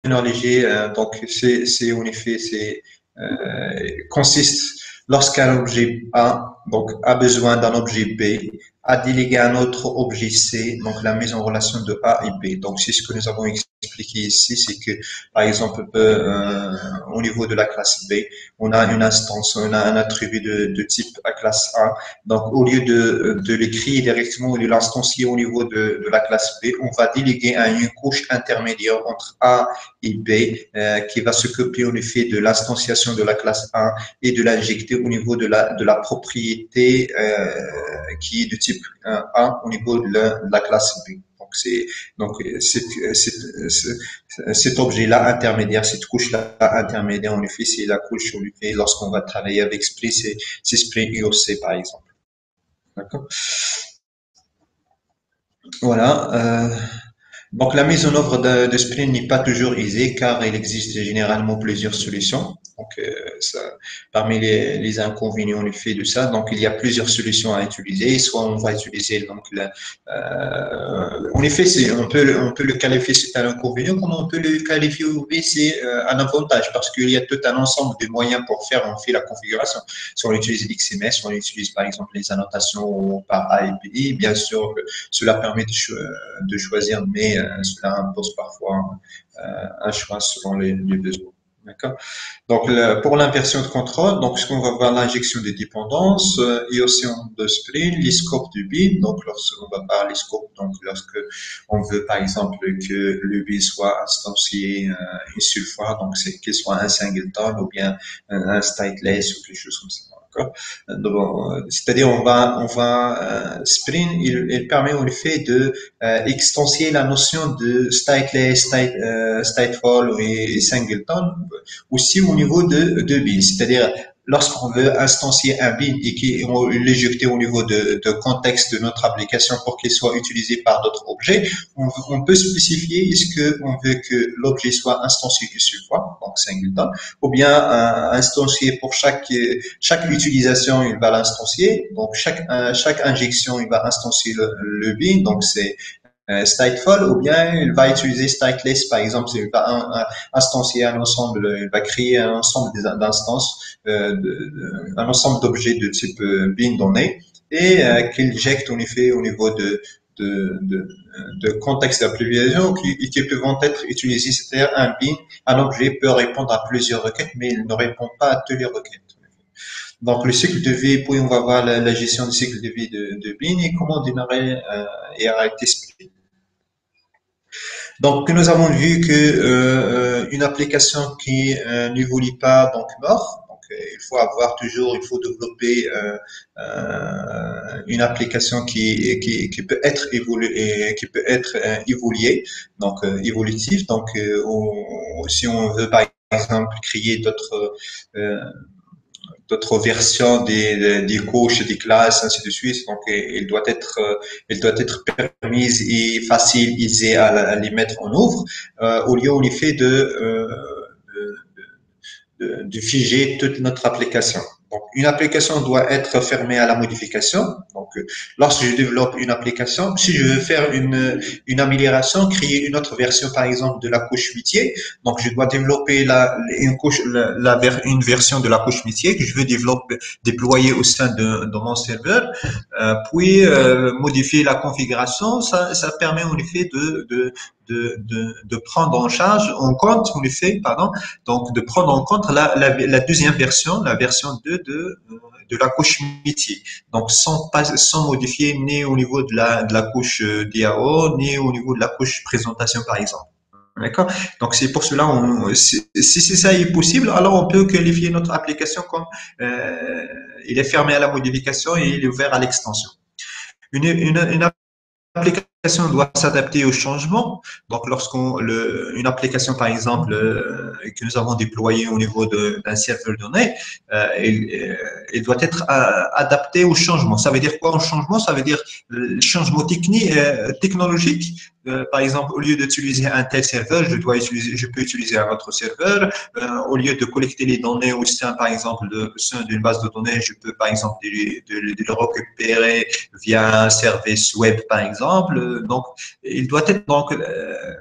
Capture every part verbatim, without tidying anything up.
léger, euh, donc c'est c'est en effet c'est euh, consiste lorsqu'un objet A donc a besoin d'un objet B à déléguer un autre objet C, donc la mise en relation de A et B. Donc c'est ce que nous avons expliqué ici, c'est que par exemple euh, au niveau de la classe B, on a une instance, on a un attribut de, de type à classe A. Donc au lieu de, de l'écrire directement ou de l'instancier au niveau de, de la classe B, on va déléguer à une couche intermédiaire entre A et B euh, qui va s'occuper en effet de l'instanciation de la classe A et de l'injecter au niveau de la, de la propriété euh, qui est de type A au niveau de la, de la classe B. Donc, c'est, donc, c'est, c'est, c'est, cet objet-là intermédiaire, cette couche-là intermédiaire, en effet, c'est la couche, en effet, lorsqu'on va travailler avec Spring, c'est, c'est Spring U O C, par exemple. D'accord? Voilà. Euh, Donc, la mise en œuvre de, de Spring n'est pas toujours aisée car il existe généralement plusieurs solutions. Donc, euh, ça, parmi les, les inconvénients, le fait de ça, donc il y a plusieurs solutions à utiliser. Soit on va utiliser donc la, euh, en effet, c'est on peut le, on peut le qualifier c'est un inconvénient, comme on peut le qualifier oui, c'est euh, un avantage parce qu'il y a tout un ensemble de moyens pour faire en fait la configuration. Soit on utilise X M S, soit on utilise par exemple les annotations par A P I. Bien sûr, cela permet de, cho de choisir, mais euh, cela impose parfois euh, un choix selon les, les besoins. D'accord. Donc, le, pour l'inversion de contrôle, donc, ce qu'on va voir l'injection des dépendances euh, et aussi en de Spring, les scopes du bin. Donc, lorsqu'on va parler scopes, donc, lorsque on veut, par exemple, que le bin soit instancié euh, une seule fois, donc, c'est qu'il soit un singleton ou bien un, un stateless ou quelque chose comme ça. C'est-à-dire, on va, on va, euh, Spring, il, il permet en effet de euh, extensier la notion de stateless, state, euh, stateful et, et singleton aussi au niveau de, de bin. C'est-à-dire, lorsqu'on veut instancier un bin et qu'on l'éjecter au niveau de, de contexte de notre application pour qu'il soit utilisé par d'autres objets, on, on peut spécifier est-ce qu'on veut que l'objet soit instancié une seule fois, donc singleton, ou bien euh, instancié pour chaque chaque utilisation, il va l'instancier. Donc chaque euh, chaque injection, il va instancier le, le bin. Donc c'est euh, stateful, ou bien il va utiliser stateless, par exemple, il va un, un, instancier un ensemble, il va créer un ensemble d'instances, euh, de, de, un ensemble d'objets de type euh, bin donné, et euh, qu'il jette en effet au niveau de de, de, de contexte d'application qui, qui peuvent être utilisés. C'est-à-dire un bin, un objet peut répondre à plusieurs requêtes, mais il ne répond pas à toutes les requêtes. Donc, le cycle de vie, puis on va voir la, la gestion du cycle de vie de, de bin et comment démarrer euh, et arrêter Spring. Donc, nous avons vu que euh, une application qui euh, n'évolue pas donc meurt. Donc, euh, il faut avoir toujours, il faut développer euh, euh, une application qui, qui, qui peut être évoluée, qui peut être euh, évoluée, donc euh, évolutive. Donc, euh, on, si on veut par exemple créer d'autres euh, d'autres versions des, des couches, des classes, ainsi de suite. Donc, il doit être, il doit être permise et facile, aisé à, à les mettre en œuvre, euh, au lieu en effet de, euh, de, de, de figer toute notre application. Donc, une application doit être fermée à la modification. Donc, lorsque je développe une application, si je veux faire une, une amélioration, créer une autre version, par exemple, de la couche métier, donc je dois développer la, une couche, la, la, une version de la couche métier que je veux développer, déployer au sein de, de mon serveur, euh, puis euh, modifier la configuration. Ça, ça permet en effet de, de De, de, de prendre en charge, en compte, en effet, pardon, donc de prendre en compte la, la, la deuxième version, la version deux de, de la couche métier. Donc, sans, pas, sans modifier ni au niveau de la, de la couche D A O, ni au niveau de la couche présentation, par exemple. D'accord. Donc, c'est pour cela, on, si, si ça est possible, alors on peut qualifier notre application comme euh, il est fermé à la modification et il est ouvert à l'extension. Une, une, une L'application doit s'adapter au changement. Donc, lorsqu'on le, une application, par exemple, euh, que nous avons déployée au niveau d'un serveur donné, euh, il, euh, il doit être euh, adapté au changement. Ça veut dire quoi un changement? Ça veut dire le changement technique, euh, technologique. Euh, par exemple, au lieu d'utiliser un tel serveur, je dois utiliser, je peux utiliser un autre serveur. Euh, au lieu de collecter les données au sein, par exemple, de, au sein d'une base de données, je peux, par exemple, de, de, de le récupérer via un service web, par exemple. Donc, il doit être donc euh,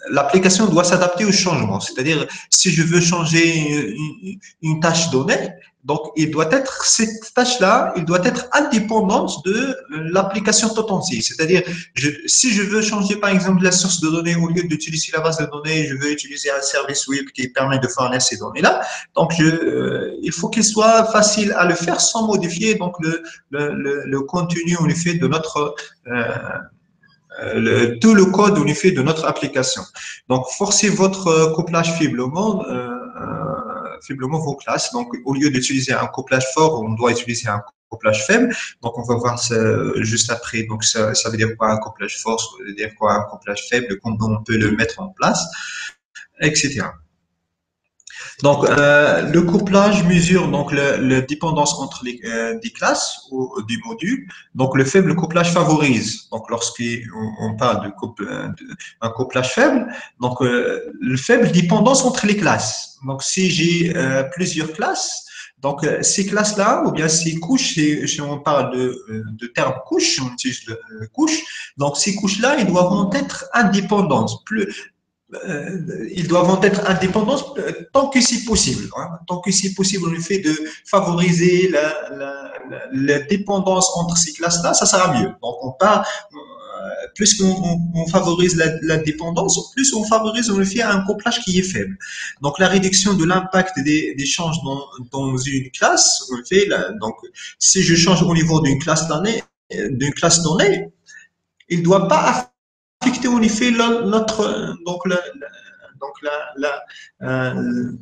l'application doit s'adapter au changement. C'est-à-dire, si je veux changer une, une tâche donnée, donc il doit être, cette tâche-là, il doit être indépendante de l'application tout entière. C'est-à-dire, je, si je veux changer, par exemple, la source de données, au lieu d'utiliser la base de données, je veux utiliser un service web qui permet de fournir ces données-là. Donc, je, euh, il faut qu'il soit facile à le faire sans modifier donc le, le, le, le contenu, en effet, de notre euh, le, tout le code en effet de notre application. Donc, forcez votre euh, couplage faiblement, euh, euh, faiblement vos classes. Donc, au lieu d'utiliser un couplage fort, on doit utiliser un couplage faible. Donc, on va voir ça juste après. Donc, ça, ça veut dire quoi un couplage fort, ça veut dire quoi un couplage faible, comment on peut le mettre en place, et cetera. Donc, euh, le couplage mesure donc la le, le dépendance entre les euh, des classes ou des modules. Donc, le faible couplage favorise. Donc, lorsqu'on on parle de, couple, de un couplage faible, donc euh, le faible dépendance entre les classes. Donc, si j'ai euh, plusieurs classes, donc euh, ces classes-là, ou bien ces couches, si on parle de, de terme couche, on utilise le, le couche. Donc, ces couches-là, elles doivent être indépendantes. Plus euh, ils doivent être indépendants euh, tant que c'est possible. Hein, tant que c'est possible, le fait de favoriser la, la, la, la dépendance entre ces classes-là, ça sera mieux. Donc, on part, euh, plus on, on, on favorise la, la, dépendance, plus on favorise on le fait un couplage qui est faible. Donc, la réduction de l'impact des, des changes dans, dans une classe, on le fait. Là, donc, si je change au niveau d'une classe donnée, d'une classe donnée, il ne doit pas affecter en effet notre donc la, la donc la, la, euh,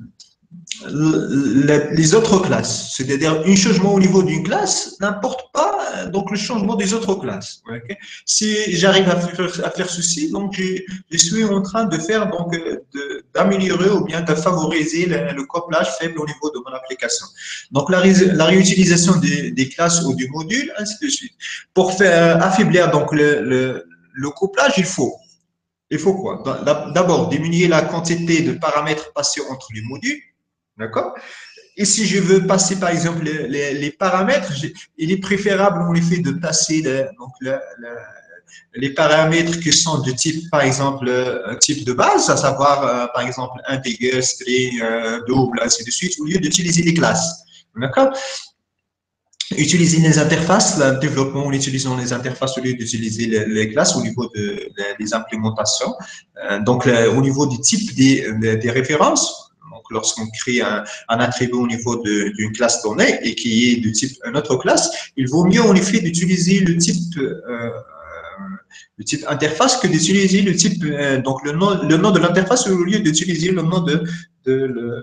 les autres classes. C'est-à-dire un changement au niveau d'une classe n'importe pas donc le changement des autres classes. Okay? Si j'arrive à faire, à faire ceci, donc je, je, suis en train de faire donc d'améliorer ou bien de favoriser le, le couplage faible au niveau de mon application. Donc la, la réutilisation des, des classes ou du module, ainsi de suite. Pour faire affaiblir donc le, le, le couplage, il faut il faut quoi? D'abord, diminuer la quantité de paramètres passés entre les modules. D'accord? Et si je veux passer, par exemple, les, les, les paramètres, il est préférable, en effet, de passer le, donc le, le, les paramètres qui sont de type, par exemple, euh, type de base, à savoir, euh, par exemple, integer, string, euh, double, ainsi de suite, au lieu d'utiliser les classes. D'accord? Utiliser les interfaces, le développement en utilisant les interfaces au lieu d'utiliser les, les classes au niveau de, de, des implémentations. Euh, donc, le, au niveau du type des, des, des références, donc lorsqu'on crée un, un attribut au niveau d'une classe donnée et qui est de type une autre classe, il vaut mieux en effet d'utiliser le type euh, le type interface que d'utiliser le type euh, donc le nom le nom de l'interface au lieu d'utiliser le nom de, de le,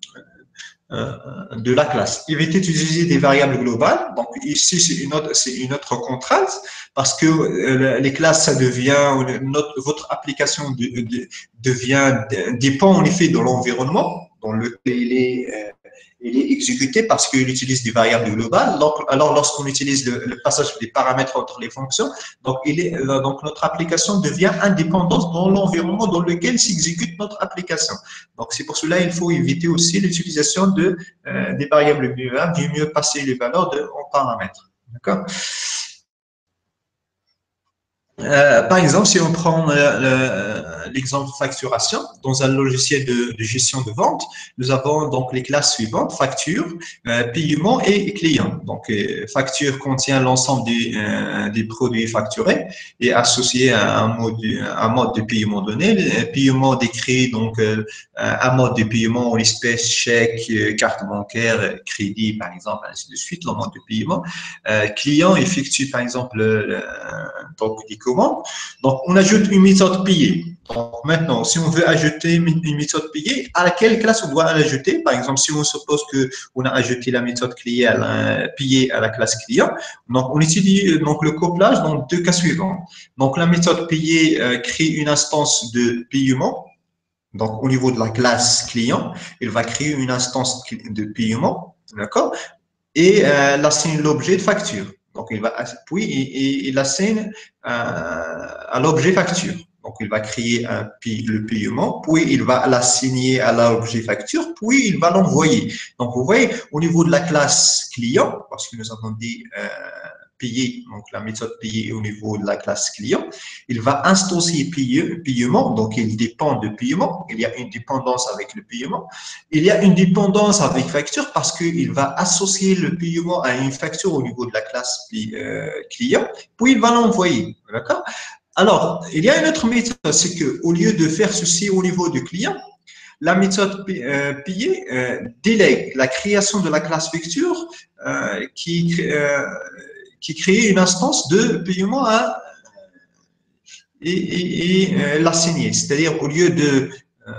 de la classe. Éviter d'utiliser des variables globales. Donc ici, c'est une autre, c'est une autre contrainte parce que euh, les classes, ça devient, notre, votre application de, de, devient, dépend en effet de l'environnement dans lequel il est, euh, il est exécuté parce qu'il utilise des variables globales. Donc, alors, lorsqu'on utilise le, le, passage des paramètres entre les fonctions, donc, il est, donc notre application devient indépendante dans l'environnement dans lequel s'exécute notre application. Donc, c'est pour cela qu'il faut éviter aussi l'utilisation de, euh, des variables globales, du mieux passer les valeurs de, en paramètres. D'accord? Euh, par exemple, si on prend l'exemple le, facturation, dans un logiciel de, de, gestion de vente, nous avons donc les classes suivantes, facture, euh, paiement et client. Donc, euh, facture contient l'ensemble des, euh, des produits facturés et associé à un mode, un mode de paiement donné. Le paiement décrit donc euh, un mode de paiement en espèces, chèque, carte bancaire, crédit, par exemple, ainsi de suite, le mode de paiement. Euh, client effectue, par exemple, le, donc des commandes. Donc, on ajoute une méthode payée. Donc, maintenant, si on veut ajouter une méthode payée, à laquelle classe on doit l'ajouter? Par exemple, si on suppose qu'on a ajouté la méthode payée à la, payée à la classe client, donc on utilise donc le couplage dans deux cas suivants. Donc, la méthode payée euh, crée une instance de paiement. Donc, au niveau de la classe client, il va créer une instance de paiement, d'accord? Et euh, l'assigne l'objet de facture. Donc, il va, puis il, il assigne euh, à l'objet facture. Donc, il va créer un, le paiement, puis il va l'assigner à l'objet facture, puis il va l'envoyer. Donc, vous voyez, au niveau de la classe client, parce que nous avons dit euh, payer, donc la méthode payer au niveau de la classe client, il va instancier payer, paiement, donc il dépend de paiement, il y a une dépendance avec le paiement, il y a une dépendance avec facture parce qu'il va associer le paiement à une facture au niveau de la classe euh, client, puis il va l'envoyer, d'accord? Alors, il y a une autre méthode, c'est qu'au lieu de faire ceci au niveau du client, la méthode euh, payée euh, délègue la création de la classe facture euh, qui, euh, qui crée une instance de paiement à, et, et, et euh, l'assigner. C'est-à-dire, au lieu de euh,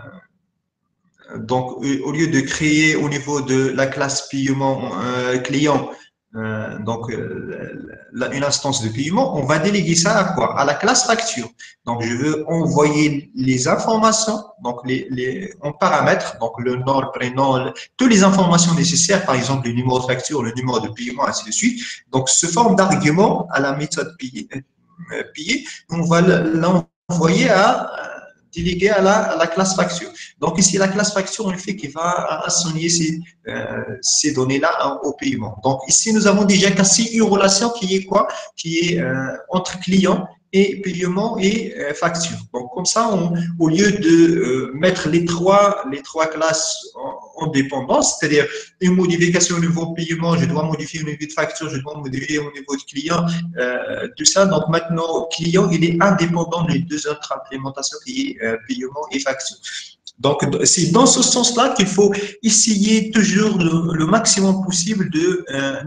donc, au lieu de créer au niveau de la classe paiement euh, client euh, donc euh, la, une instance de paiement, on va déléguer ça à quoi? À la classe facture. Donc, je veux envoyer les informations, donc les, les en paramètres, donc le nom, le prénom, le, toutes les informations nécessaires, par exemple le numéro de facture, le numéro de paiement, ainsi de suite. Donc, ce forme d'argument à la méthode payée, euh, payée on va l'envoyer à délégué à la, à la classe facture. Donc ici, la classe facture, on fait qu'il va assigner ces, euh, ces données-là hein, au paiement. Donc ici, nous avons déjà cassé une relation qui est quoi? Qui est euh, entre client et paiement et euh, facture. Donc comme ça, on, au lieu de euh, mettre les trois, les trois classes en, en dépendance, c'est-à-dire une modification au niveau de paiement, je dois modifier au niveau de facture, je dois modifier au niveau de client, euh, tout ça. Donc maintenant, client, il est indépendant des deux autres implémentations qui est euh, paiement et facture. Donc, c'est dans ce sens-là qu'il faut essayer toujours le, le maximum possible de euh,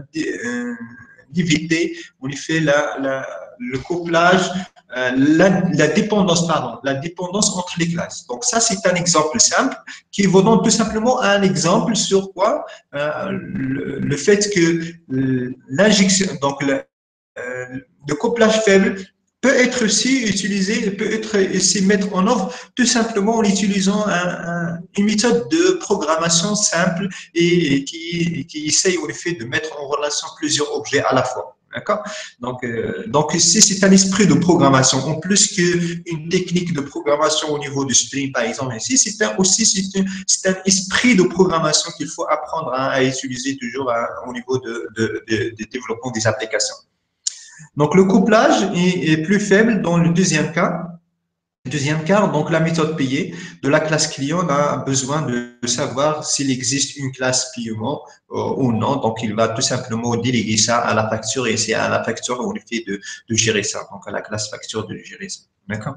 d'éviter, en effet, la, la, le couplage, euh, la, la dépendance, pardon, la dépendance entre les classes. Donc, ça, c'est un exemple simple qui vous donne tout simplement un exemple sur quoi euh, le, le fait que l'injection, donc le, euh, le couplage faible peut être aussi utilisé, peut être aussi mettre en œuvre tout simplement en utilisant un, un, une méthode de programmation simple et, et qui, qui essaye en effet de mettre en relation plusieurs objets à la fois. D'accord? Donc, euh, donc ici, c'est un esprit de programmation. En plus qu'une technique de programmation au niveau du Spring, par exemple, ici, c'est un, aussi c'est un, c'est un esprit de programmation qu'il faut apprendre à, à utiliser toujours à, au niveau de, de, de, de développement des applications. Donc, le couplage est, est plus faible dans le deuxième cas. Deuxième cas, donc la méthode payée de la classe client a besoin de savoir s'il existe une classe paiement euh, ou non. Donc, il va tout simplement déléguer ça à la facture et c'est à la facture on lui fait de, de gérer ça. Donc, à la classe facture de gérer ça. D'accord?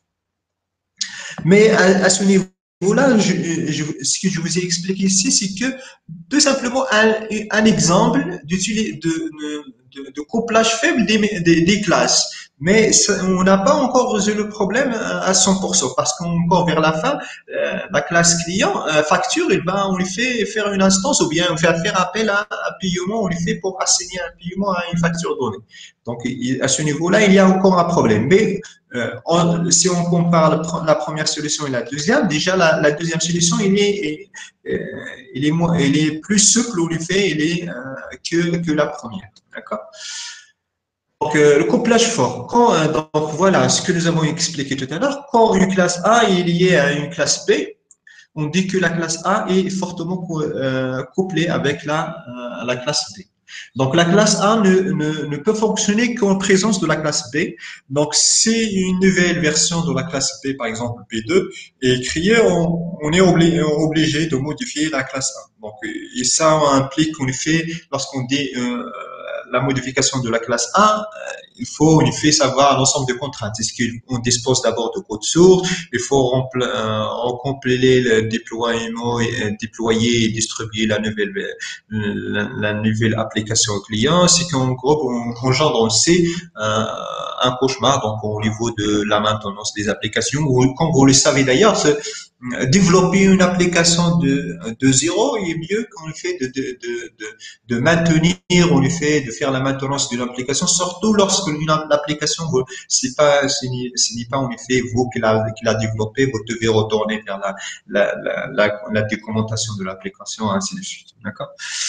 Mais à, à ce niveau-là, je, je, ce que je vous ai expliqué ici, c'est que tout simplement un, un exemple de, de, de couplage faible des, des, des classes. Mais ça, on n'a pas encore résolu le problème à cent pour cent parce qu'encore vers la fin, euh, la classe client, euh, facture, eh ben, on lui fait faire une instance ou bien faire faire appel à un paiement, on lui fait pour assigner un paiement à une facture donnée. Donc, il, à ce niveau-là, il y a encore un problème. Mais euh, on, si on compare la première solution et la deuxième, déjà la, la deuxième solution, il est, il est, il est, il est plus souple, on lui fait, il est euh, que, que la première. D'accord? Donc, euh, le couplage fort. Quand, euh, donc, voilà ce que nous avons expliqué tout à l'heure. Quand une classe A est liée à une classe B, on dit que la classe A est fortement euh, couplée avec la, euh, la classe B. Donc, la classe A ne, ne, ne peut fonctionner qu'en présence de la classe B. Donc, si une nouvelle version de la classe B, par exemple B deux, est créée, on, on est obligé, obligé de modifier la classe A. Donc, et ça implique en effet, lorsqu'on dit euh, la modification de la classe A, euh, il faut en effet savoir l'ensemble des contraintes. Est-ce qu'on dispose d'abord de code source? Il faut euh, compléter le déploiement, et, euh, déployer et distribuer la nouvelle, la, la nouvelle application au client. C'est qu'en gros, on engendre aussi euh, un cauchemar donc au niveau de la maintenance des applications. Comme vous le savez d'ailleurs, développer une application de, de zéro est mieux qu'en fait de, de, de, de, de maintenir, en effet, de faire la maintenance d'une application, surtout lorsque une application, c'est pas, ce n'est pas en effet vous qui l'a, qui l'a développé, vous devez retourner vers la, la, la, la, la documentation de l'application, ainsi de suite. D'accord?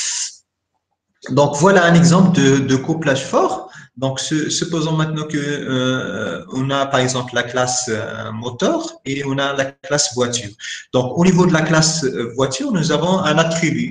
Donc voilà un exemple de, de couplage fort. Donc supposons maintenant que euh, on a par exemple la classe euh, moteur et on a la classe voiture. Donc au niveau de la classe voiture, nous avons un attribut.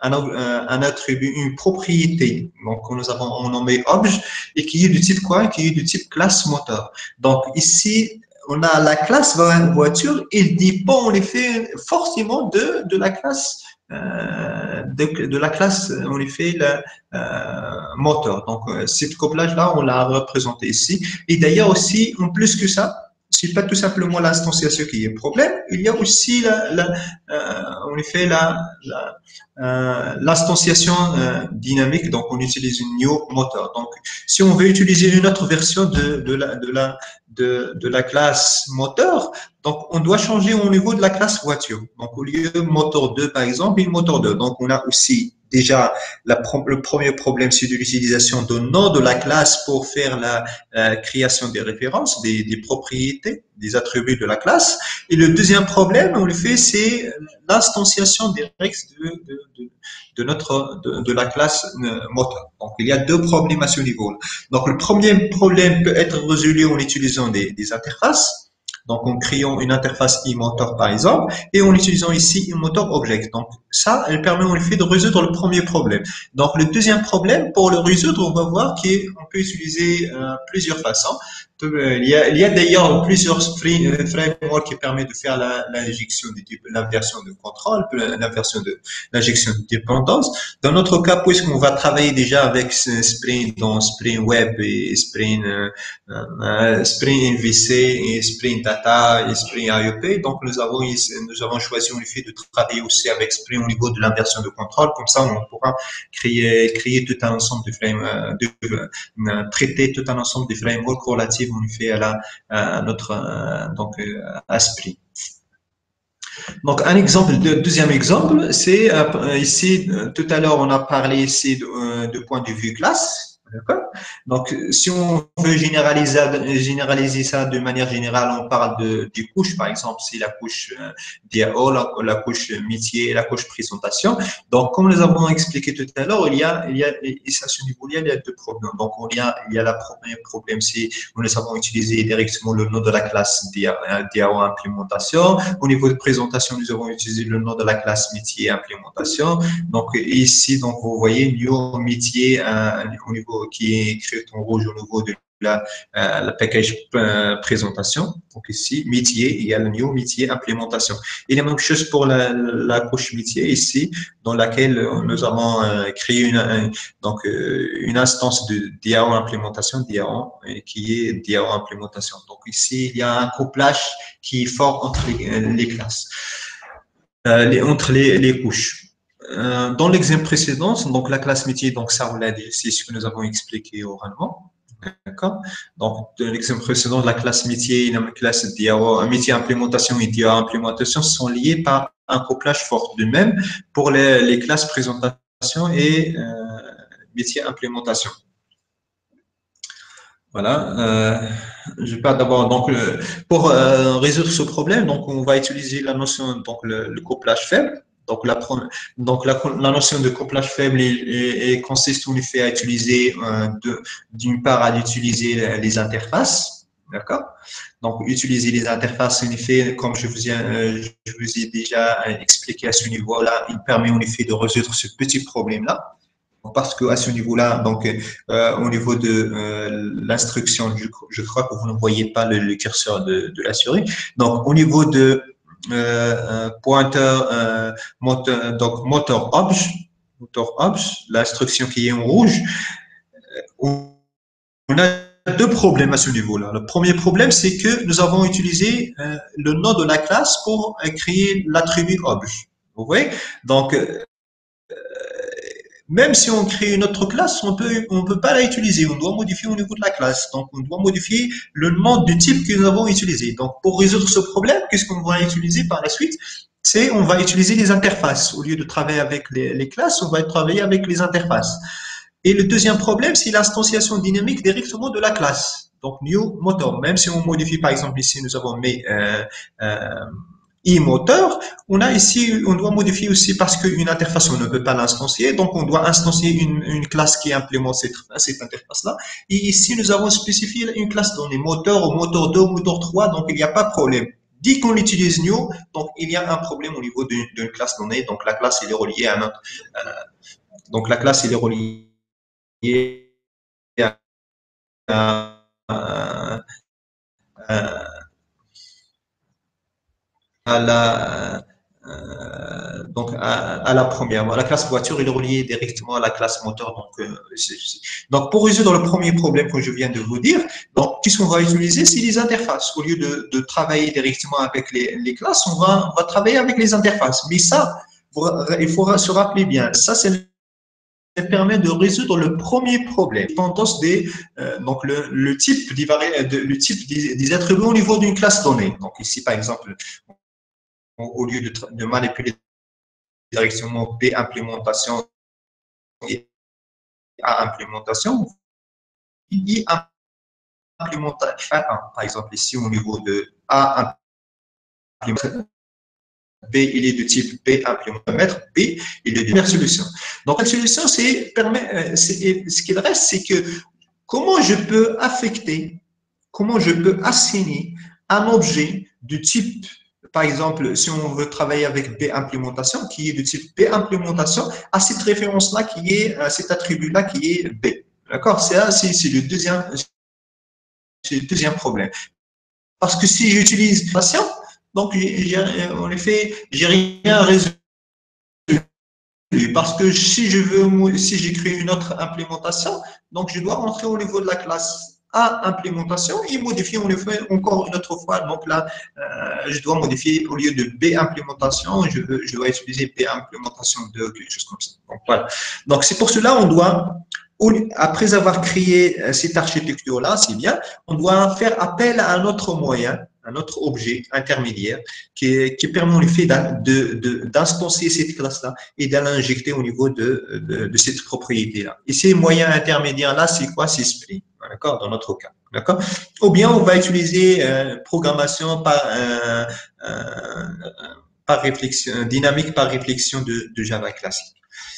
un, un, un attribut, une propriété, donc nous avons nommé objet, et qui est du type quoi? Qui est du type classe moteur. Donc ici, on a la classe voiture, il dépend en effet forcément de, de la classe euh, de, de la classe en effet la, euh, moteur. Donc euh, cette couplage là, on l'a représenté ici. Et d'ailleurs aussi, en plus que ça, c'est pas tout simplement l'instanciation qui est le problème, il y a aussi la, la euh, en effet la, la euh, l'instanciation euh, dynamique. Donc on utilise une new moteur. Donc si on veut utiliser une autre version de, de la de la de, de la classe moteur, donc on doit changer au niveau de la classe voiture. Donc au lieu de moteur deux par exemple, une moteur deux. Donc on a aussi déjà la, le premier problème, c'est de l'utilisation de nom de la classe pour faire la euh, création des références, des, des propriétés, des attributs de la classe. Et le deuxième problème, on le fait, c'est l'instanciation directe de, de, de, de notre de, de la classe euh, moteur. Donc il y a deux problèmes à ce niveau-là. Donc le premier problème peut être résolu en utilisant des, des interfaces. Donc, en créant une interface e-motor, par exemple, et en utilisant ici e-motor object. Donc, ça, elle permet en effet de résoudre le premier problème. Donc, le deuxième problème, pour le résoudre, on va voir qu'on peut utiliser euh, plusieurs façons. Il y a, il y a d'ailleurs plusieurs frameworks qui permettent de faire l'injection de l'inversion de contrôle, l'inversion de l'injection de dépendance. Dans notre cas, puisqu'on va travailler déjà avec Spring dans Spring Web et Spring, euh, Spring M V C et Spring Data et Spring I O P, donc nous avons, nous avons choisi en effet de travailler aussi avec Spring au niveau de l'inversion de contrôle. Comme ça, on pourra créer, créer tout un ensemble de frameworks, de, de, traiter tout un ensemble de frameworks relatifs on fait à, la, à notre euh, donc à Spring. Donc un exemple, de, deuxième exemple, c'est euh, ici tout à l'heure on a parlé ici de, euh, de point de vue classe. D'accord. Donc, si on veut généraliser, généraliser ça de manière générale, on parle de des couches, par exemple, c'est la couche euh, D A O, la, la couche métier, la couche présentation. Donc, comme nous avons expliqué tout à l'heure, il y a, il y a, et à ce niveau-là, il y a deux problèmes. Donc, il y a, il y a la première problème, c'est nous avons utilisé directement le nom de la classe D A O implémentation. Au niveau de présentation, nous avons utilisé le nom de la classe métier implémentation. Donc, ici, donc, vous voyez, new métier euh, au niveau qui est écrit en rouge au niveau de la, euh, la package euh, présentation. Donc ici, métier, il y a le new métier implémentation. Et la même chose pour la, la couche métier ici, dans laquelle nous avons euh, créé une, un, donc, euh, une instance de D A O implémentation, D A O, qui est D A O implémentation. Donc ici, il y a un couplage qui est fort entre les, les classes, euh, les, entre les, les couches. Euh, dans l'exemple précédent, donc la classe métier, donc ça on l'a dit, c'est ce que nous avons expliqué oralement. D'accord. Donc, dans l'exemple précédent, la classe métier et la classe D A O, métier implémentation et D A O implémentation sont liés par un couplage fort. De même, pour les, les classes présentation et euh, métier implémentation. Voilà. Euh, je vais pas d'abord donc euh, pour euh, résoudre ce problème, donc on va utiliser la notion donc le, le couplage faible. Donc la donc la, la notion de couplage faible est, est, est consiste en effet à utiliser euh, d'une part à utiliser les interfaces, d'accord. Donc utiliser les interfaces en effet, comme je vous ai euh, je vous ai déjà expliqué à ce niveau-là, il permet en effet de résoudre ce petit problème-là. Parce que à ce niveau-là, donc euh, au niveau de euh, l'instruction, je, je, crois que vous ne voyez pas le, le curseur de, de la souris. Donc au niveau de euh, pointeur, euh, moteur, donc moteur obj, moteur obj, l'instruction qui est en rouge, on a deux problèmes à ce niveau-là. Le premier problème, c'est que nous avons utilisé euh, le nom de la classe pour euh, créer l'attribut obj. Vous voyez? Donc même si on crée une autre classe, on peut, on peut pas la utiliser. On doit modifier au niveau de la classe. Donc, on doit modifier le nom du type que nous avons utilisé. Donc, pour résoudre ce problème, qu'est-ce qu'on va utiliser par la suite? C'est, on va utiliser les interfaces. Au lieu de travailler avec les, les classes, on va travailler avec les interfaces. Et le deuxième problème, c'est l'instanciation dynamique directement de la classe. Donc, new motor. Même si on modifie, par exemple, ici, nous avons mis, euh, euh, e-moteur, on a ici, on doit modifier aussi parce qu'une interface, on ne peut pas l'instancier, donc on doit instancier une, une classe qui implémente cette, cette interface-là. Et ici, nous avons spécifié une classe donnée, moteur au moteur deux, moteur trois, donc il n'y a pas de problème. Dès qu'on utilise new, donc il y a un problème au niveau d'une d'une classe donnée. Donc la classe elle est reliée à notre, euh, donc la classe elle est reliée à, à, à, à la euh, donc à, à, la première. La classe voiture est reliée directement à la classe moteur. Donc, euh, c'est, c'est... donc pour résoudre le premier problème que je viens de vous dire, donc qu'est-ce qu'on va utiliser? C'est les interfaces. Au lieu de, de travailler directement avec les, les classes, on va, on va travailler avec les interfaces. Mais ça, il faut se rappeler bien, ça c'est ça permet de résoudre le premier problème, dépendance des euh, donc le, le type des de, le type des, des attributs au niveau d'une classe donnée. Donc ici par exemple, au lieu de, de manipuler directement B implémentation et A implémentation, I implémentation, par exemple ici au niveau de A implémentation, B il est de type B implémentation, B il est de première solution. Donc la solution c'est permet, c'est, ce qu'il reste c'est que comment je peux affecter, comment je peux assigner un objet de type, par exemple, si on veut travailler avec B implémentation, qui est de type B implémentation, à cette référence-là, qui est, à cet attribut-là, qui est B. D'accord? C'est, c'est le deuxième, c'est le deuxième problème. Parce que si j'utilise patient, donc, j'ai, en effet, j'ai rien résolu. Parce que si je veux, si j'ai créé une autre implémentation, donc je dois entrer au niveau de la classe A implémentation et modifier on le fait encore une autre fois. Donc là, euh, je dois modifier au lieu de B implémentation, je, veux, je dois utiliser B implémentation deux, quelque chose comme ça. Donc voilà. Donc c'est pour cela on doit, après avoir créé cette architecture-là, c'est bien, on doit faire appel à un autre moyen, un autre objet intermédiaire qui, qui permet en effet d'instancier cette classe-là et de l'injecter au niveau de, de, de cette propriété-là. Et ces moyens intermédiaires-là, c'est quoi? C'est Spring, d'accord, dans notre cas. D'accord. Ou bien on va utiliser euh, programmation par, euh, euh, par réflexion, dynamique par réflexion de, de Java classique.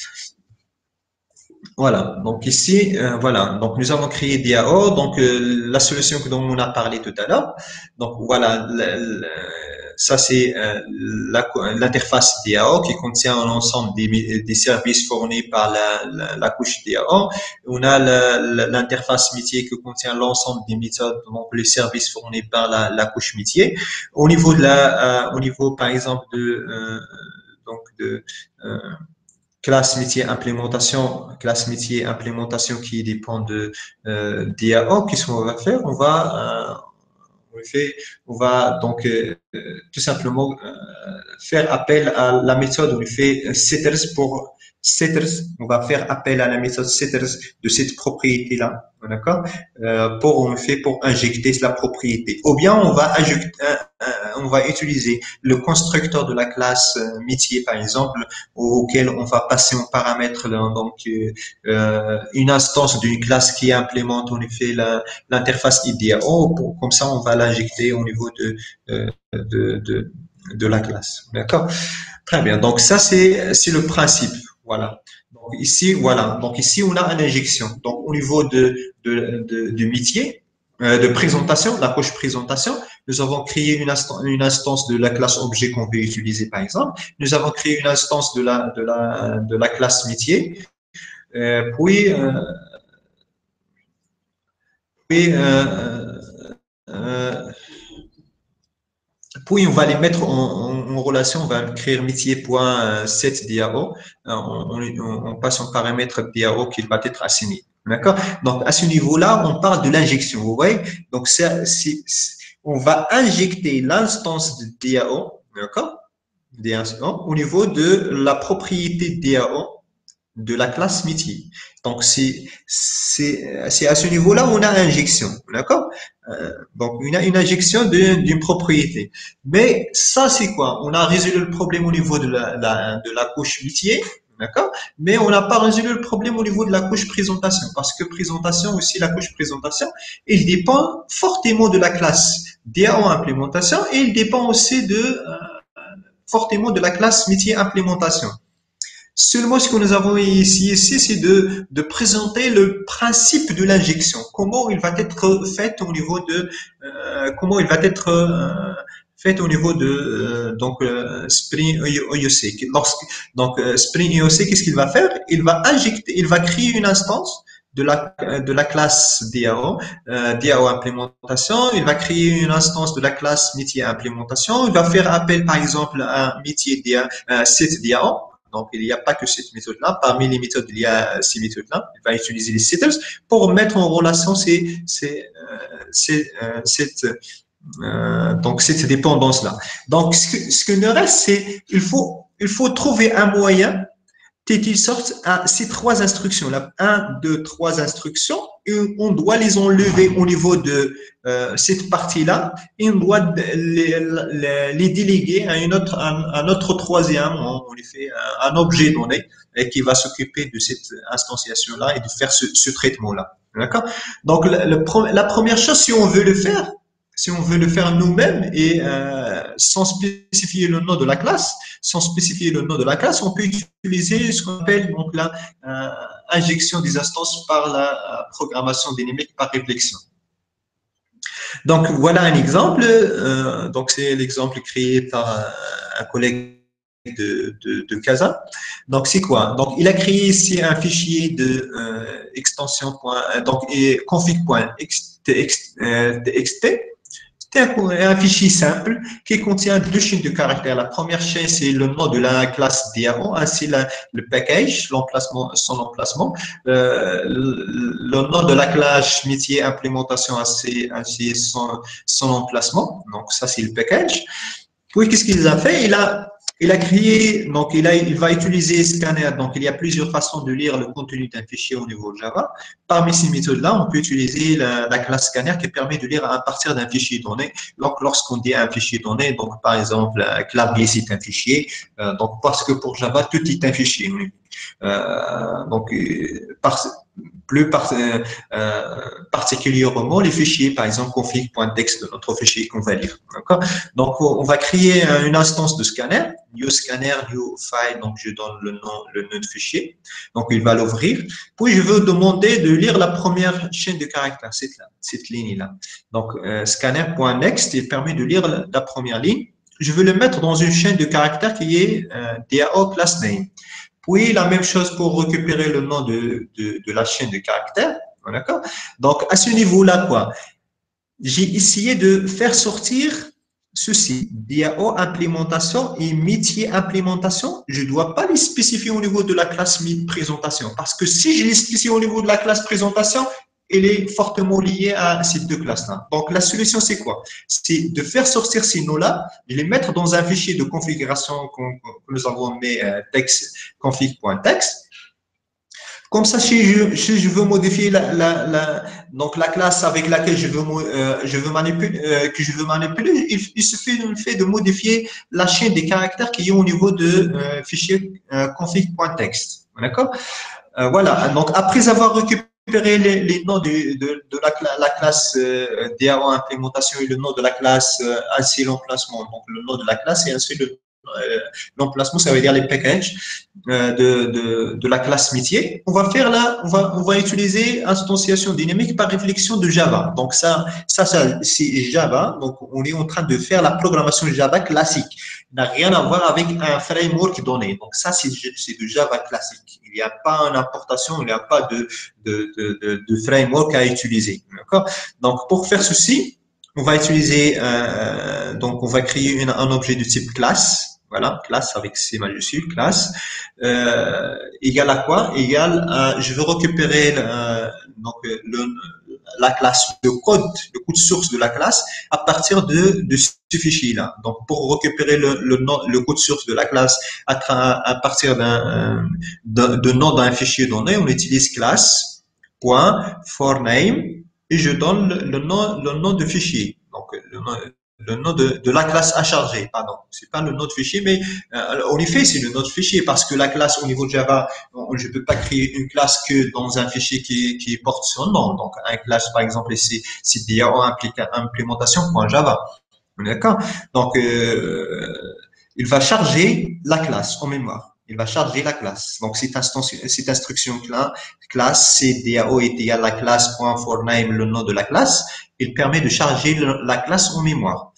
Voilà, donc ici, euh, voilà, donc nous avons créé D A O, donc euh, la solution dont on a parlé tout à l'heure. Donc voilà, le, le, ça c'est euh, l'interface D A O qui contient l'ensemble des, des services fournis par la, la, la couche D A O. On a l'interface métier qui contient l'ensemble des méthodes, donc les services fournis par la, la couche métier. Au niveau de la, euh, au niveau par exemple de euh, donc de euh, classe métier implémentation, classe métier implémentation qui dépend de euh, D A O, qu'est-ce qu'on va faire? On va, euh, on fait, on va donc euh, tout simplement euh, faire appel à la méthode, on fait setters pour setters, on va faire appel à la méthode setters de cette propriété-là, d'accord? Euh, pour on fait pour injecter la propriété. Ou bien on va injecter, euh, on va utiliser le constructeur de la classe euh, métier par exemple, auquel on va passer en paramètre donc euh, une instance d'une classe qui implémente en effet l'interface I D A O. Pour, comme ça, on va l'injecter au niveau de, euh, de, de de la classe. D'accord? Très bien. Donc ça c'est c'est le principe. Voilà. Donc ici voilà. Donc ici on a une injection. Donc au niveau de de, de du métier euh, de présentation, la couche présentation, nous avons créé une instance, une instance de la classe objet qu'on veut utiliser par exemple. Nous avons créé une instance de la de la de la classe métier. Euh, puis euh, puis euh, euh, Puis on va les mettre en, en, en relation, on va créer métier.setDAO en, en, en passant paramètre D A O qui va être assigné. D'accord? Donc à ce niveau-là, on parle de l'injection. Vous voyez? Donc c'est, c'est, on va injecter l'instance de D A O, d'accord? D A O au niveau de la propriété D A O de la classe métier. Donc c'est c'est c'est à ce niveau-là où on a injection, d'accord? Euh, donc on a une injection d'une propriété. Mais ça c'est quoi? On a résolu le problème au niveau de la, la de la couche métier, d'accord? Mais on n'a pas résolu le problème au niveau de la couche présentation parce que présentation aussi la couche présentation, il dépend fortement de la classe D A O implémentation et il dépend aussi de euh, fortement de la classe métier implémentation. Seulement, ce que nous avons ici, ici c'est de, de présenter le principe de l'injection. Comment il va être fait au niveau de, euh, comment il va être euh, faite au niveau de euh, donc euh, Spring I O C. Lorsque, donc euh, Spring I O C, qu'est-ce qu'il va faire? Il va injecter, il va créer une instance de la de la classe D A O, euh, D A O implémentation. Il va créer une instance de la classe métier implémentation. Il va faire appel par exemple à un métier D A, un set D A O. Donc, il n'y a pas que cette méthode-là. Parmi les méthodes, il y a ces méthodes-là. Il va utiliser les setters pour mettre en relation ces, ces, euh, ces, euh, cette, euh, donc cette dépendance-là. Donc, ce que, ce que ne reste, c'est il faut, il faut trouver un moyen qu'il sorte à ces trois instructions-là. Un, deux, trois instructions. Et on doit les enlever au niveau de euh, cette partie-là et on doit les, les, les déléguer à une autre, un, un autre troisième, on les fait un, un objet donné et qui va s'occuper de cette instantiation-là et de faire ce, ce traitement-là. D'accord? Donc, le, le, la première chose, si on veut le faire, si on veut le faire nous-mêmes et euh, sans spécifier le nom de la classe, sans spécifier le nom de la classe, on peut utiliser ce qu'on appelle donc la euh, injection des instances par la euh, programmation dynamique par réflexion. Donc voilà un exemple. Euh, donc c'est l'exemple créé par un, un collègue de, de, de Casa. Donc c'est quoi? Donc il a créé ici un fichier de euh, extension donc et config.txt c'est un, un fichier simple qui contient deux chaînes de caractères. La première chaîne, c'est le nom de la classe D A O, ainsi la, le package, l'emplacement, son emplacement, euh, le, le nom de la classe métier implémentation, ainsi, ainsi son, son emplacement. Donc ça, c'est le package. Puis, qu'est-ce qu'il a fait? Il a il a créé, donc il, a, il va utiliser Scanner. Donc, il y a plusieurs façons de lire le contenu d'un fichier au niveau de Java. Parmi ces méthodes-là, on peut utiliser la, la classe Scanner qui permet de lire à partir d'un fichier donné. Donc, lorsqu'on dit un fichier donné, donc par exemple, clavier c'est un fichier. Euh, donc, parce que pour Java, tout est un fichier. Oui. Euh, donc, par, plus par, euh, particulièrement les fichiers, par exemple config.txt de notre fichier qu'on va lire. Donc, on va créer une instance de scanner, new scanner, new file, donc je donne le nom, le nom de fichier. Donc, il va l'ouvrir. Puis, je veux demander de lire la première chaîne de caractères, cette, là, cette ligne-là. Donc, euh, scanner.next, il permet de lire la, la première ligne. Je veux le mettre dans une chaîne de caractères qui est euh, D A O class name. Puis, la même chose pour récupérer le nom de, de, de la chaîne de caractères. D'accord? Donc, à ce niveau-là, quoi, j'ai essayé de faire sortir ceci, D A O implémentation et métier implémentation. Je ne dois pas les spécifier au niveau de la classe présentation parce que si je les spécifie au niveau de la classe présentation, elle est fortement liée à ces deux classes-là. Donc, la solution, c'est quoi? C'est de faire sortir ces noms-là, de les mettre dans un fichier de configuration que nous avons mis euh, text, config.txt. Comme ça, si je, si je veux modifier la, la, la, donc la classe avec laquelle je veux, euh, je veux manipuler, euh, que je veux manipuler, il, il suffit de, fait de modifier la chaîne des caractères qui est au niveau de euh, fichier euh, config.txt. D'accord? Euh, voilà. Donc, après avoir récupéré les, les noms de, de, de la, la, classe euh, D A O implémentation et le nom de la classe, euh, ainsi l'emplacement, donc le nom de la classe et ainsi le euh, l'emplacement, ça veut dire les packages euh, de, de, de la classe métier. On va faire là, on va, on va utiliser instantiation dynamique par réflexion de Java. Donc ça, ça, ça c'est Java. Donc on est en train de faire la programmation Java classique. Il n'a rien à voir avec un framework donné. Donc ça, c'est de Java classique. Il n'y a pas une importation, il n'y a pas de, de, de, de, de framework à utiliser. D'accord? Donc pour faire ceci, on va utiliser, euh, donc on va créer une, un objet de type classe. Voilà, classe avec C majuscule, classe, euh, égale à quoi? Égale à, je veux récupérer euh, donc le, la classe, le code, le code source de la classe à partir de, de ce fichier-là. Donc, pour récupérer le, le, nom, le code source de la classe à, à partir d'un de nom d'un fichier donné, on utilise classe point for name et je donne le, le nom le nom de fichier. Donc, le nom, le nom de, de la classe à charger, pardon. C'est pas le nom de fichier, mais euh, en effet, c'est le nom de fichier parce que la classe au niveau de Java, je ne peux pas créer une classe que dans un fichier qui, qui porte son nom. Donc, un classe, par exemple, c'est, c'est D A O implémentation.java. D'accord? Donc, euh, il va charger la classe en mémoire. Il va charger la classe. Donc, cette, cette instruction-là, classe, c'est D A O est égal à la classe.forName, le nom de la classe. Il permet de charger le, la classe en mémoire.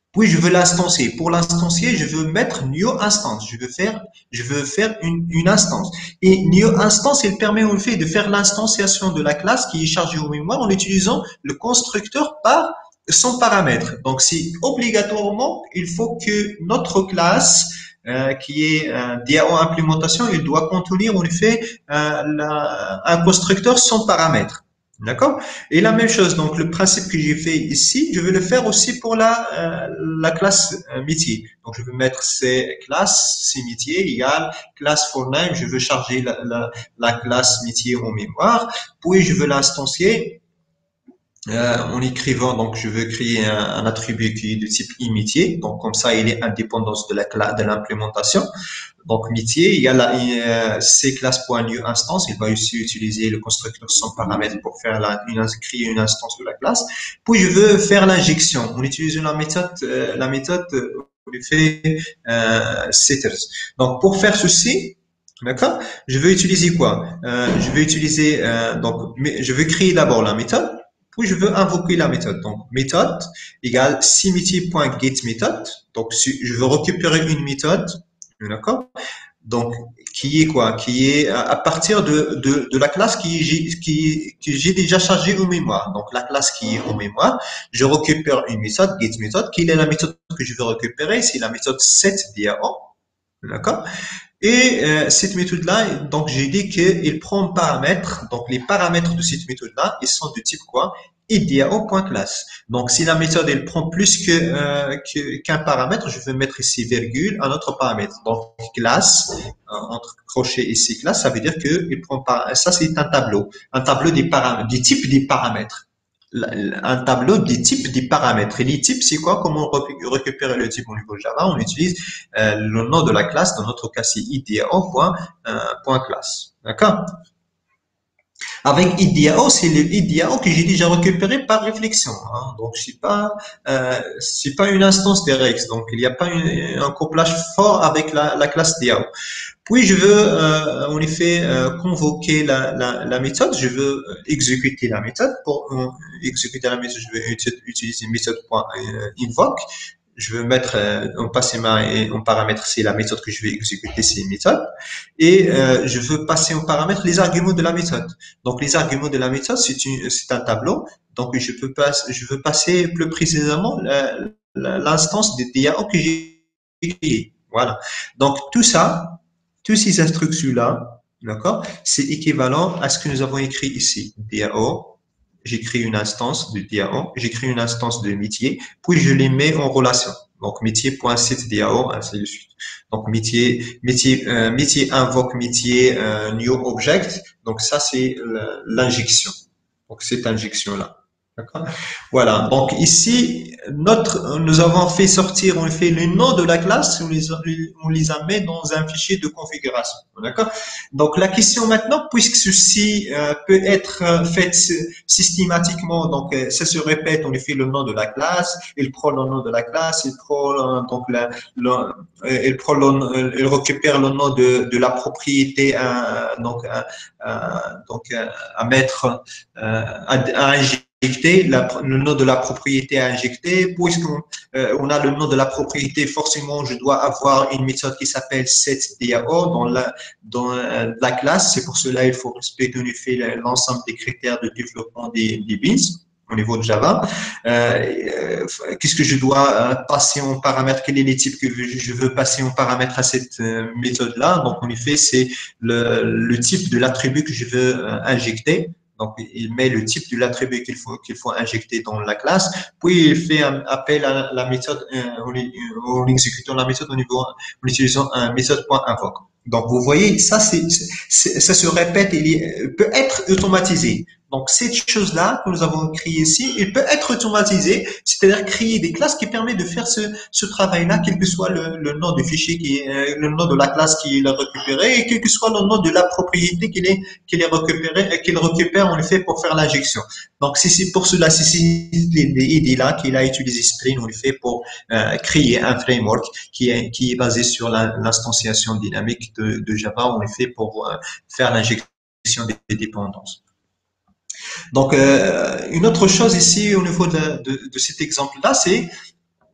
Puis je veux l'instancier. Pour l'instancier, je veux mettre new instance. Je veux faire, je veux faire une, une instance. Et new instance, il permet en fait de faire l'instanciation de la classe qui est chargée au mémoire en utilisant le constructeur par son paramètre. Donc, c'est obligatoirement, il faut que notre classe euh, qui est euh, D A O implémentation, il doit contenir en effet euh, la, un constructeur sans paramètre. D'accord? Et la même chose, donc le principe que j'ai fait ici, je vais le faire aussi pour la, euh, la classe euh, métier. Donc je vais mettre ces classes, ces métiers égale classe for name, je veux charger la, la, la classe métier en mémoire, puis je veux l'instancier euh, en écrivant, donc je veux créer un, un attribut qui est de type e-métier, donc comme ça il est indépendant de la de l'implémentation. Donc métier, il y a la euh, cClass.new instance, il va aussi utiliser le constructeur sans paramètre pour faire la, une, créer une instance de la classe. Puis je veux faire l'injection. On utilise la méthode, euh, la méthode, euh, on fait euh, setters. Donc pour faire ceci, d'accord, je vais utiliser quoi euh, Je vais utiliser euh, donc, je vais créer d'abord la méthode. Puis je veux invoquer la méthode. Donc méthode égale cmétier.getMethod. Donc je veux récupérer une méthode, d'accord, donc qui est quoi qui est à partir de, de, de la classe qui qui que j'ai déjà chargée en mémoire. Donc la classe qui est en mémoire, je récupère une méthode get méthode. Quelle est la méthode que je veux récupérer? C'est la méthode setDAO, d'accord. Et euh, cette méthode-là, donc j'ai dit qu'il prend un paramètre. Donc les paramètres de cette méthode-là, ils sont de type quoi? idao.class. Donc si la méthode elle prend plus que euh, que- qu'un paramètre, je vais mettre ici virgule un autre paramètre. Donc classe euh, entre crochet ici classe, ça veut dire que il prend pas. Ça c'est un tableau, un tableau des paramètres, du type des paramètres. Un tableau des types des paramètres. Et les types, c'est quoi? Comment on récupérer le type au niveau Java? On utilise euh, le nom de la classe, dans notre cas, c'est idao.class. D'accord? Avec idao, c'est le idao que j'ai déjà récupéré par réflexion. Hein. Donc, c'est pas, euh, c'est pas une instance directe. Donc, il n'y a pas une, un couplage fort avec la, la classe diao. Puis je veux euh, en effet euh, convoquer la, la, la méthode, je veux exécuter la méthode. Pour euh, exécuter la méthode, je vais utiliser méthode.invoke. Je veux mettre euh, en passer ma en paramètre, c'est la méthode que je vais exécuter, c'est une méthode. Et euh, je veux passer en paramètre les arguments de la méthode. Donc les arguments de la méthode, c'est c'est un tableau. Donc je peux pas, je veux passer plus précisément l'instance de D A O que j'ai créée. Voilà. Donc tout ça, tous ces instructions-là, d'accord, c'est équivalent à ce que nous avons écrit ici. D A O, j'ai créé une instance de D A O, j'ai créé une instance de métier, puis je les mets en relation. Donc métier.setDAO, ainsi de suite. Donc métier, métier, euh, métier invoque métier euh, new object. Donc ça c'est l'injection. Donc cette injection là. D'accord. Voilà. Donc ici, notre, nous avons fait sortir, on fait le nom de la classe, on les, a- on les a mis dans un fichier de configuration. D'accord. Donc la question maintenant, puisque ceci euh, peut être euh, fait systématiquement, donc euh, ça se répète, on fait le nom de la classe, il prend le nom de la classe, il prend euh, donc la, le, euh, il prend le, euh, il récupère le nom de, de la propriété, euh, donc, euh, euh, donc euh, à mettre, euh, à, à injecter la, le nom de la propriété à injecter. Puisqu'on euh, on a le nom de la propriété, forcément, je dois avoir une méthode qui s'appelle setDAO dans la, dans euh, la classe. C'est pour cela il faut respecter en effet l'ensemble des critères de développement des, des beans au niveau de Java. Euh, Qu'est-ce que je dois euh, passer en paramètre? Quel est les types que je veux passer en paramètre à cette euh, méthode-là? Donc, en effet, c'est le, le type de l'attribut que je veux euh, injecter. Donc, il met le type de l'attribut qu'il faut, qu'il faut injecter dans la classe, puis il fait un appel à la méthode euh, en, en, exécutant la méthode au niveau, en utilisant un méthode.invoke. Donc, vous voyez, ça, c'est, c'est, ça se répète, il peut être automatisé. Donc, cette chose-là que nous avons créée ici, il peut être automatisé, c'est-à-dire créer des classes qui permettent de faire ce, ce travail-là, quel que soit le, le nom du fichier, qui est, euh, le nom de la classe qu'il a récupéré, et quel que soit le nom de la propriété qu'il est, qu'il est récupéré, qu'il récupère en effet pour faire l'injection. Donc, c'est pour cela, c'est les idées-là qu'il a utilisé Spring en effet pour euh, créer un framework qui est, qui est basé sur l'instanciation dynamique de, de Java en effet pour euh, faire l'injection des dépendances. Donc, euh, une autre chose ici au niveau de, de, de cet exemple-là, c'est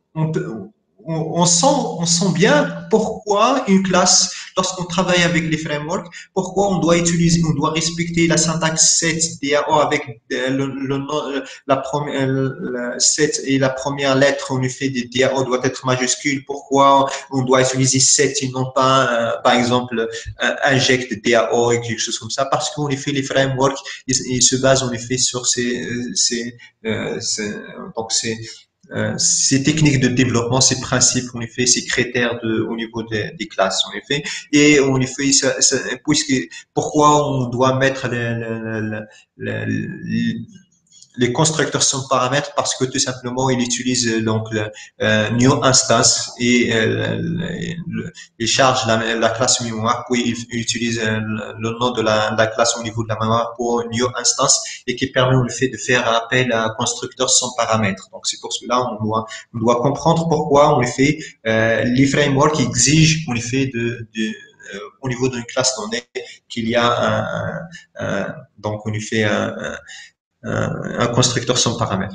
on, peut, on, on, sent, on sent bien pourquoi une classe, lorsqu'on travaille avec les frameworks, pourquoi on doit utiliser, on doit respecter la syntaxe set D A O avec le, le, le, la première, la set et la première lettre en effet de D A O doit être majuscule, pourquoi on doit utiliser set et non pas, euh, par exemple, euh, inject D A O et quelque chose comme ça, parce qu'en effet, les frameworks, ils, ils se basent en effet sur ces, ces, euh, ces donc c'est euh, ces techniques de développement, ces principes, en effet, ces critères de, au niveau des, des classes, en effet. Et en effet, ça, ça, puisque, pourquoi on doit mettre les, les, les, les constructeurs sans paramètres parce que tout simplement il utilise donc le euh, new instance et euh, le, il charge la, la classe mémoire puis il, il utilise euh, le nom de la, la classe au niveau de la mémoire pour new instance et qui permet le fait de faire appel à un constructeur sans paramètres. Donc c'est pour cela on doit on doit comprendre pourquoi en effet euh, les frameworks exigent en effet de, de euh, au niveau d'une classe donnée qu'il y a un, un, un donc on lui fait un, un un, un constructeur sans paramètres.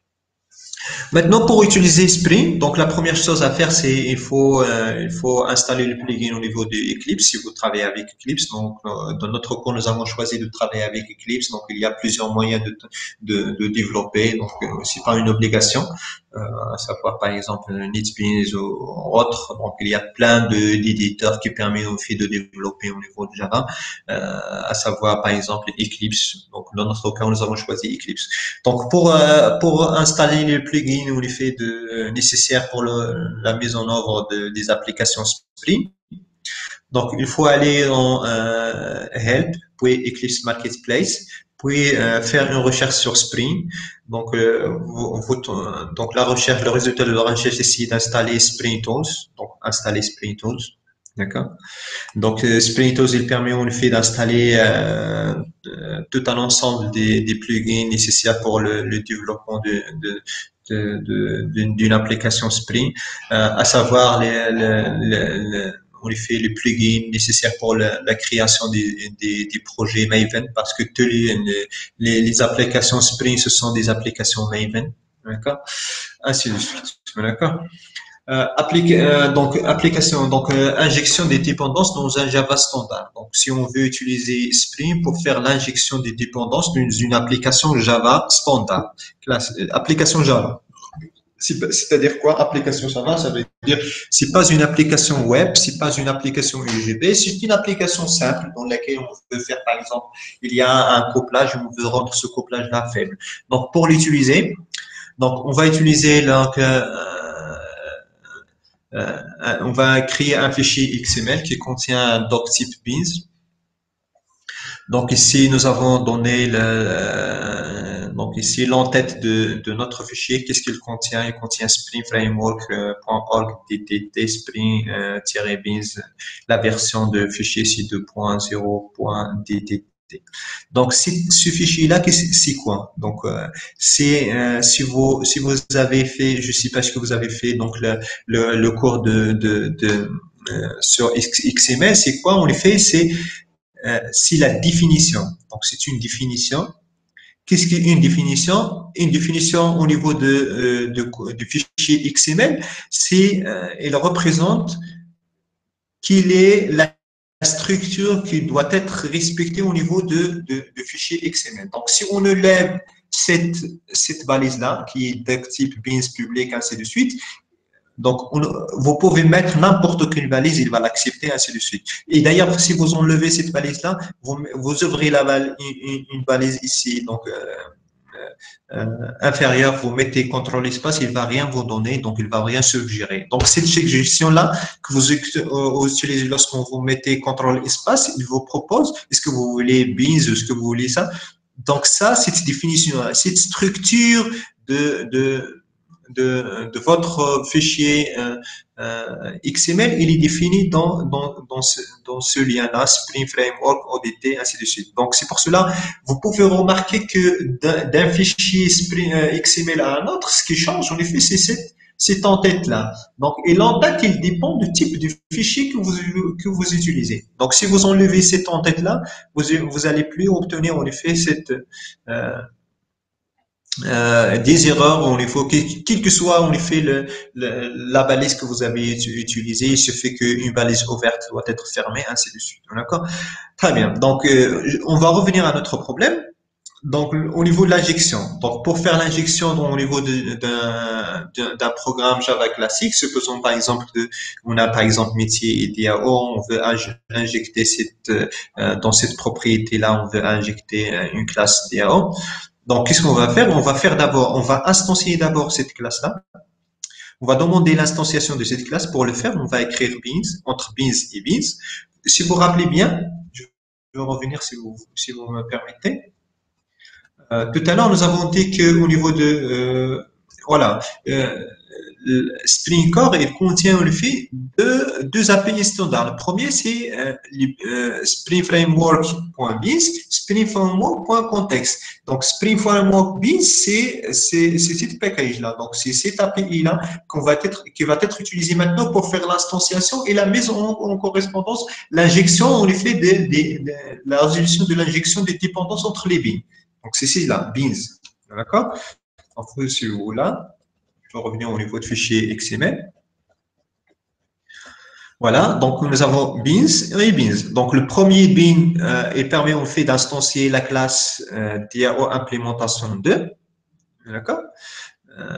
Maintenant, pour utiliser Spring, donc la première chose à faire, c'est il faut euh, il faut installer le plugin au niveau de Eclipse si vous travaillez avec Eclipse. Donc, euh, dans notre cours, nous avons choisi de travailler avec Eclipse. Donc, il y a plusieurs moyens de de, de développer. Donc, euh, c'est pas une obligation. Euh, à savoir par exemple NetBeans ou autre. Donc, il y a plein de d'éditeurs qui permettent au fait de développer au niveau de Java. Euh, à savoir par exemple Eclipse. Donc, dans notre cas, nous avons choisi Eclipse. Donc pour euh, pour installer les plugins ou les faits de euh, nécessaires pour le, la mise en œuvre de, des applications Spring, donc il faut aller dans euh, Help puis Eclipse Marketplace puis euh, faire une recherche sur Spring. Donc euh, vous, vous, donc la recherche, le résultat de la recherche c'est d'installer Spring Tools. Donc installer Spring Tools. D'accord. Donc, euh, Spring Tools, il permet en effet d'installer euh, euh, tout un ensemble des, des plugins nécessaires pour le, le développement de, de, de, de- d'une d'une application Spring, euh, à savoir les, les, les, les- en effet les plugins nécessaires pour la, la création des, des, des projets Maven, parce que tous les, les, les applications Spring, ce sont des applications Maven, d'accord? Ainsi de suite, d'accord? Euh, applique, euh, donc application, donc euh, injection des dépendances dans un Java standard. Donc si on veut utiliser Spring pour faire l'injection des dépendances dans une application Java standard, classe, euh, application Java. C'est-à-dire quoi, application Java? Ça veut dire c'est pas une application web, c'est pas une application U G B, c'est une application simple dans laquelle on veut faire par exemple, il y a un couplage, on veut rendre ce couplage-là faible. Donc pour l'utiliser, donc on va utiliser donc euh, euh, on va créer un fichier X M L qui contient un doc type beans. Donc ici, nous avons donné le, euh, donc ici l'entête de, de notre fichier. Qu'est-ce qu'il contient? Il contient Spring Framework.org dtt Spring-beans, la version de fichier c'est deux point zéro.dtt. Donc, ce fichier-là, c'est quoi? Donc, euh, c'est euh, si vous si vous avez fait, je sais pas ce que vous avez fait, donc le le, le cours de de, de euh, sur X M L, c'est quoi? On les fait, c'est euh, c'est la définition. Donc, c'est une définition. Qu'est-ce qu'une une définition? Une définition au niveau de, euh, de, de fichier X M L, c'est, euh, elle représente quelle est la structure qui doit être respectée au niveau de, de, de fichier X M L. Donc, si on enlève cette, cette balise-là, qui est de type beans public, ainsi de suite, donc, on, vous pouvez mettre n'importe quelle valise, il va l'accepter, ainsi de suite. Et d'ailleurs, si vous enlevez cette valise-là, vous, vous ouvrez la valise, une, une valise ici, donc euh, euh, inférieure, vous mettez contrôle espace, il va rien vous donner, donc il va rien suggérer. Donc, cette suggestion-là que vous, euh, utilisez lorsque vous mettez contrôle espace, il vous propose, est-ce que vous voulez beans, est-ce que vous voulez ça? Donc, ça, cette définition, cette structure de, de de, de votre fichier euh, euh, X M L, il est défini dans, dans, dans ce, dans ce lien-là, Spring Framework, O D T, ainsi de suite. Donc, c'est pour cela, vous pouvez remarquer que d'un fichier Spring, euh, X M L à un autre, ce qui change, en effet, c'est cette, cette en-tête-là. Donc, et l'en-tête, il dépend du type de fichier que vous, que vous utilisez. Donc, si vous enlevez cette en-tête-là, vous, vous allez plus obtenir, en effet, cette, euh, euh, des erreurs, on il faut, quel, quel que soit en effet le, le, la balise que vous avez utilisée, il se fait qu'une balise ouverte doit être fermée, ainsi de suite. D'accord? Très bien. Donc, euh, on va revenir à notre problème. Donc, au niveau de l'injection. Donc, pour faire l'injection au niveau d'un d'un programme Java classique, supposons par exemple que on a par exemple métier et D A O, on veut injecter cette euh, dans cette propriété-là, on veut injecter euh, une classe D A O. Donc, qu'est-ce qu'on va faire? On va faire d'abord, on va instancier d'abord cette classe-là. On va demander l'instanciation de cette classe. Pour le faire, on va écrire beans, entre beans et beans. Si vous vous rappelez bien, je vais revenir si vous, si vous me permettez. Euh, tout à l'heure, nous avons dit qu'au niveau de, euh, voilà, euh, Spring Core, il contient en effet deux, deux A P I standards. Le premier, c'est euh, euh, Spring Framework.beans, Spring Framework.context. Donc, Spring Framework.beans, c'est c'est cette package-là. Donc, c'est cette A P I-là qu'on va être, qui va être utilisée maintenant pour faire l'instanciation et la mise en, en correspondance, l'injection, en effet, de, de, de, la résolution de l'injection des dépendances entre les beans. Donc, c'est ici, là, beans. D'accord? Donc, celui-là. Je vais revenir au niveau de fichier X M L. Voilà, donc nous avons beans et beans. Donc le premier bean, euh, il permet en fait d'instancier la classe euh, D A O implémentation deux. D'accord? Euh,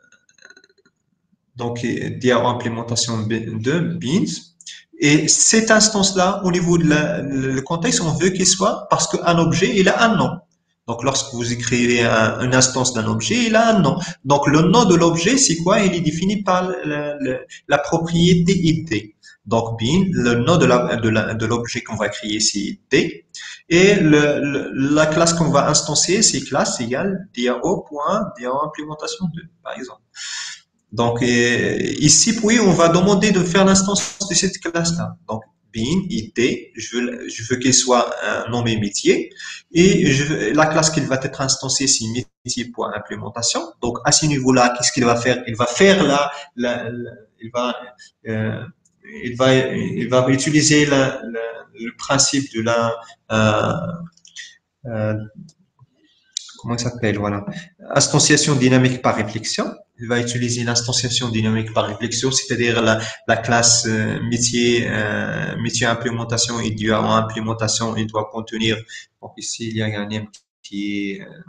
donc D A O implémentation deux, beans. Et cette instance-là, au niveau de la, le contexte, on veut qu'il soit parce qu'un objet, il a un nom. Donc, lorsque vous écrivez un, une instance d'un objet, il a un nom. Donc, le nom de l'objet, c'est quoi? Il est défini par la, la, la propriété I D. Donc, bin, le nom de la, de la, de l'objet qu'on va créer, c'est I D. Et le, le, la classe qu'on va instancier, c'est classe égale dao.dao implémentation deux, par exemple. Donc, euh, ici, oui, on va demander de faire l'instance de cette classe-là. Donc, bin, I D, je veux, je veux qu'il soit un nommé métier. Et je, la classe qui va être instanciée, c'est métier.implémentation. Donc, à ce niveau-là, qu'est-ce qu'il va faire? Il va faire la, la, la il va, euh, il va, il va utiliser la, la, le principe de la, euh, euh, comment ça s'appelle, voilà, instanciation dynamique par réflexion. Il va utiliser l'instanciation dynamique par réflexion, c'est-à-dire la, la classe euh, métier, euh, métier implémentation et du en implémentation, il doit contenir, donc ici il y a un name qui est, euh,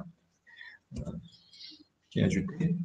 qui est ajouté.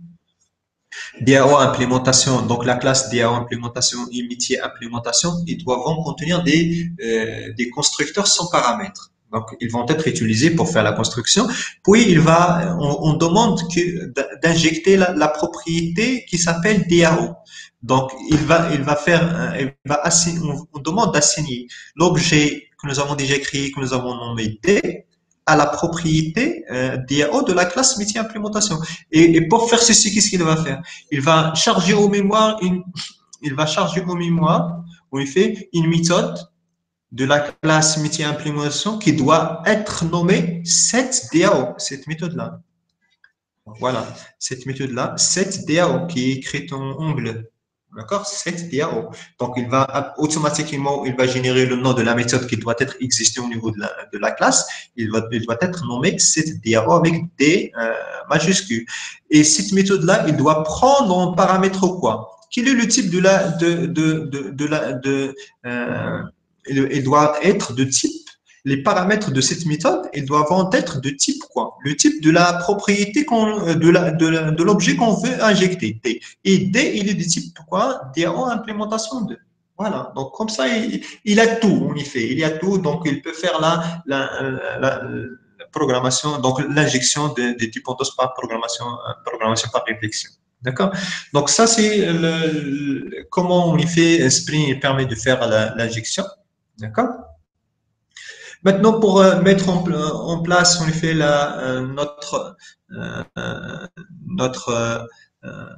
D A O implémentation, donc la classe D A O implémentation et métier implémentation, ils doivent contenir des, euh, des constructeurs sans paramètres. Donc, ils vont être utilisés pour faire la construction. Puis, il va, on, on demande que, d'injecter la, la propriété qui s'appelle D A O. Donc, il va, il va faire, il va assigner, on, on demande d'assigner l'objet que nous avons déjà créé, que nous avons nommé D, à la propriété euh, D A O de la classe métier implémentation. Et, et pour faire ceci, qu'est-ce qu'il va faire? Il va charger au mémoire une, il va charger au mémoire, où il fait une méthode de la classe métier implémentation qui doit être nommée set D A O, cette méthode-là. Voilà, cette méthode-là, set D A O, qui est écrite en, en bleu. D'accord? set D A O. Donc, il va automatiquement, il va générer le nom de la méthode qui doit être existée au niveau de la, de la classe. Il, va, il doit être nommé set D A O avec des euh, majuscules. Et cette méthode-là, il doit prendre en paramètre quoi? Quel est le type de la, de, de, de, de la, de, euh, il, il doit être de type les paramètres de cette méthode, ils doivent être de type quoi? Le type de la propriété qu'on, de la, de, la, de l'objet qu'on veut injecter. D. Et D, il est de type quoi? D A O implémentation deux. Voilà. Donc, comme ça, il, il, a tout, en effet. Il y a tout. Donc, il peut faire la, la, la, la programmation, donc l'injection des de dépendances par programmation, programmation par réflexion. D'accord? Donc, ça, c'est le, le, comment on y fait. Spring permet de faire l'injection. D'accord? Maintenant, pour euh, mettre en, en, place, en effet, la, euh, notre, euh, notre, euh,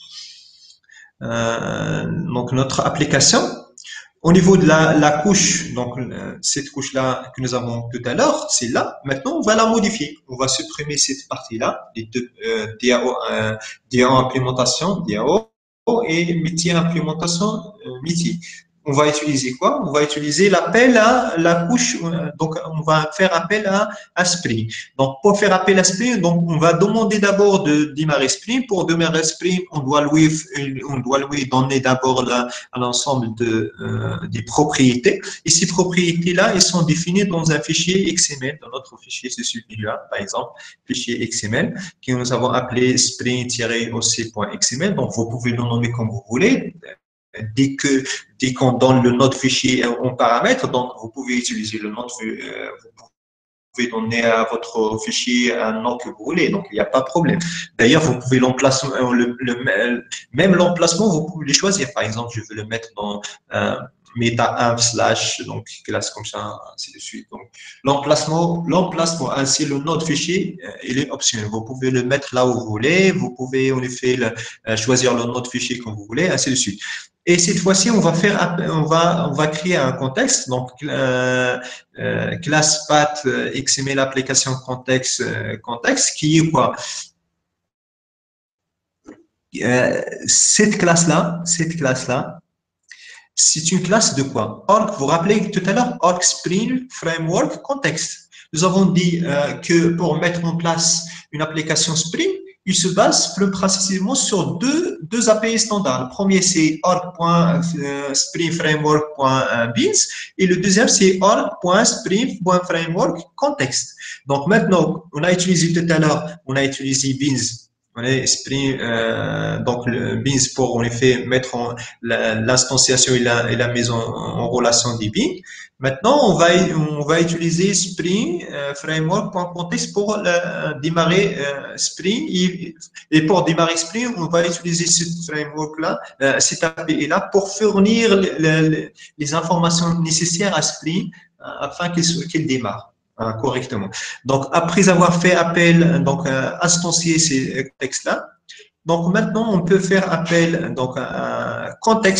euh, donc notre application, au niveau de la, la couche, donc euh, cette couche-là que nous avons tout à l'heure, c'est là. Maintenant, on va la modifier. On va supprimer cette partie-là, les deux euh, D A O, euh, D A O implémentation, D A O et métier implémentation, euh, métier. on va utiliser quoi? On va utiliser l'appel à la couche, euh, donc on va faire appel à, à Spring. Donc pour faire appel à Spring, donc on va demander d'abord de démarrer Spring. Pour démarrer Spring, on doit lui, on doit lui donner d'abord l'ensemble de, euh, des propriétés. Et ces propriétés-là, elles sont définies dans un fichier X M L. Dans notre fichier, c'est celui-là, par exemple, fichier X M L, que nous avons appelé spring-oc.xml. Donc vous pouvez le nommer comme vous voulez. Dès que dès qu'on donne le nom de fichier en paramètre, donc vous pouvez utiliser le nom de, euh, vous pouvez donner à votre fichier un nom que vous voulez, donc il n'y a pas de problème. D'ailleurs, vous pouvez l'emplacement, le, le, même l'emplacement, vous pouvez les choisir. Par exemple, je veux le mettre dans euh, meta un slash, donc classe comme ça, ainsi de suite. Donc l'emplacement, l'emplacement, ainsi le nom de fichier, il est optionnel. Vous pouvez le mettre là où vous voulez, vous pouvez en effet le, euh, choisir le nom de fichier comme vous voulez, ainsi de suite. Et cette fois-ci, on va faire, on va, on va créer un contexte. Donc, euh, euh, classe path euh, X M L application contexte, euh, contexte, qui est quoi? Euh, cette classe-là, cette classe-là, c'est une classe de quoi? Org, vous vous rappelez tout à l'heure, Org Spring Framework Context. Nous avons dit euh, que pour mettre en place une application Spring, il se base plus précisément sur deux, deux A P I standards. Le premier, c'est org.springframework.beans et le deuxième, c'est org.spring.framework context. Donc maintenant, on a utilisé tout à l'heure, on a utilisé beans. On a Spring, euh, donc le beans pour en effet mettre en, l'instanciation et la, et la mise en, en relation des billes. Maintenant, on va, on va utiliser Spring euh, Framework.context pour euh, démarrer euh, Spring. Et, et, pour démarrer Spring, on va utiliser ce framework-là, euh, cette A P I-là, pour fournir le, le, les informations nécessaires à Spring euh, afin qu'il qu'il démarre correctement. Donc, après avoir fait appel, donc euh, instancier ces textes-là, donc maintenant, on peut faire appel donc, à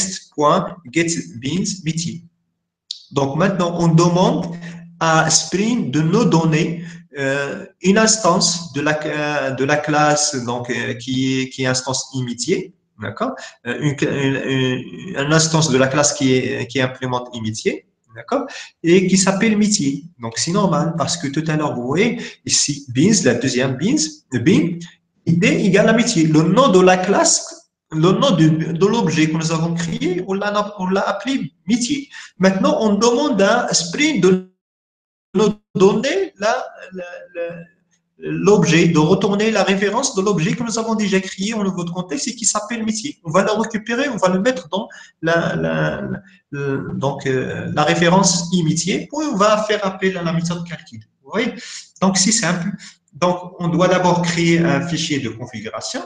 context.getBeans. Donc maintenant, on demande à Spring de nous donner euh, une instance de la, de la classe donc, euh, qui, est, qui est instance imitiée. D'accord, une, une, une, une instance de la classe qui, est, qui implémente imitié. D'accord, et qui s'appelle métier. Donc c'est normal parce que tout à l'heure, vous voyez ici, beans, la deuxième beans, bean, idée égale à métier. Le nom de la classe, le nom de, de l'objet que nous avons créé, on l'a, on l'a appelé métier. Maintenant, on demande à Spring de nous donner la, la, la, l'objet, de retourner la référence de l'objet que nous avons déjà créé au niveau de contexte et qui s'appelle métier. On va le récupérer, on va le mettre dans la, la, la donc, euh, la référence e-métier, puis on va faire appel à la méthode calcul. Vous voyez? Donc, c'est simple. Donc, on doit d'abord créer un fichier de configuration.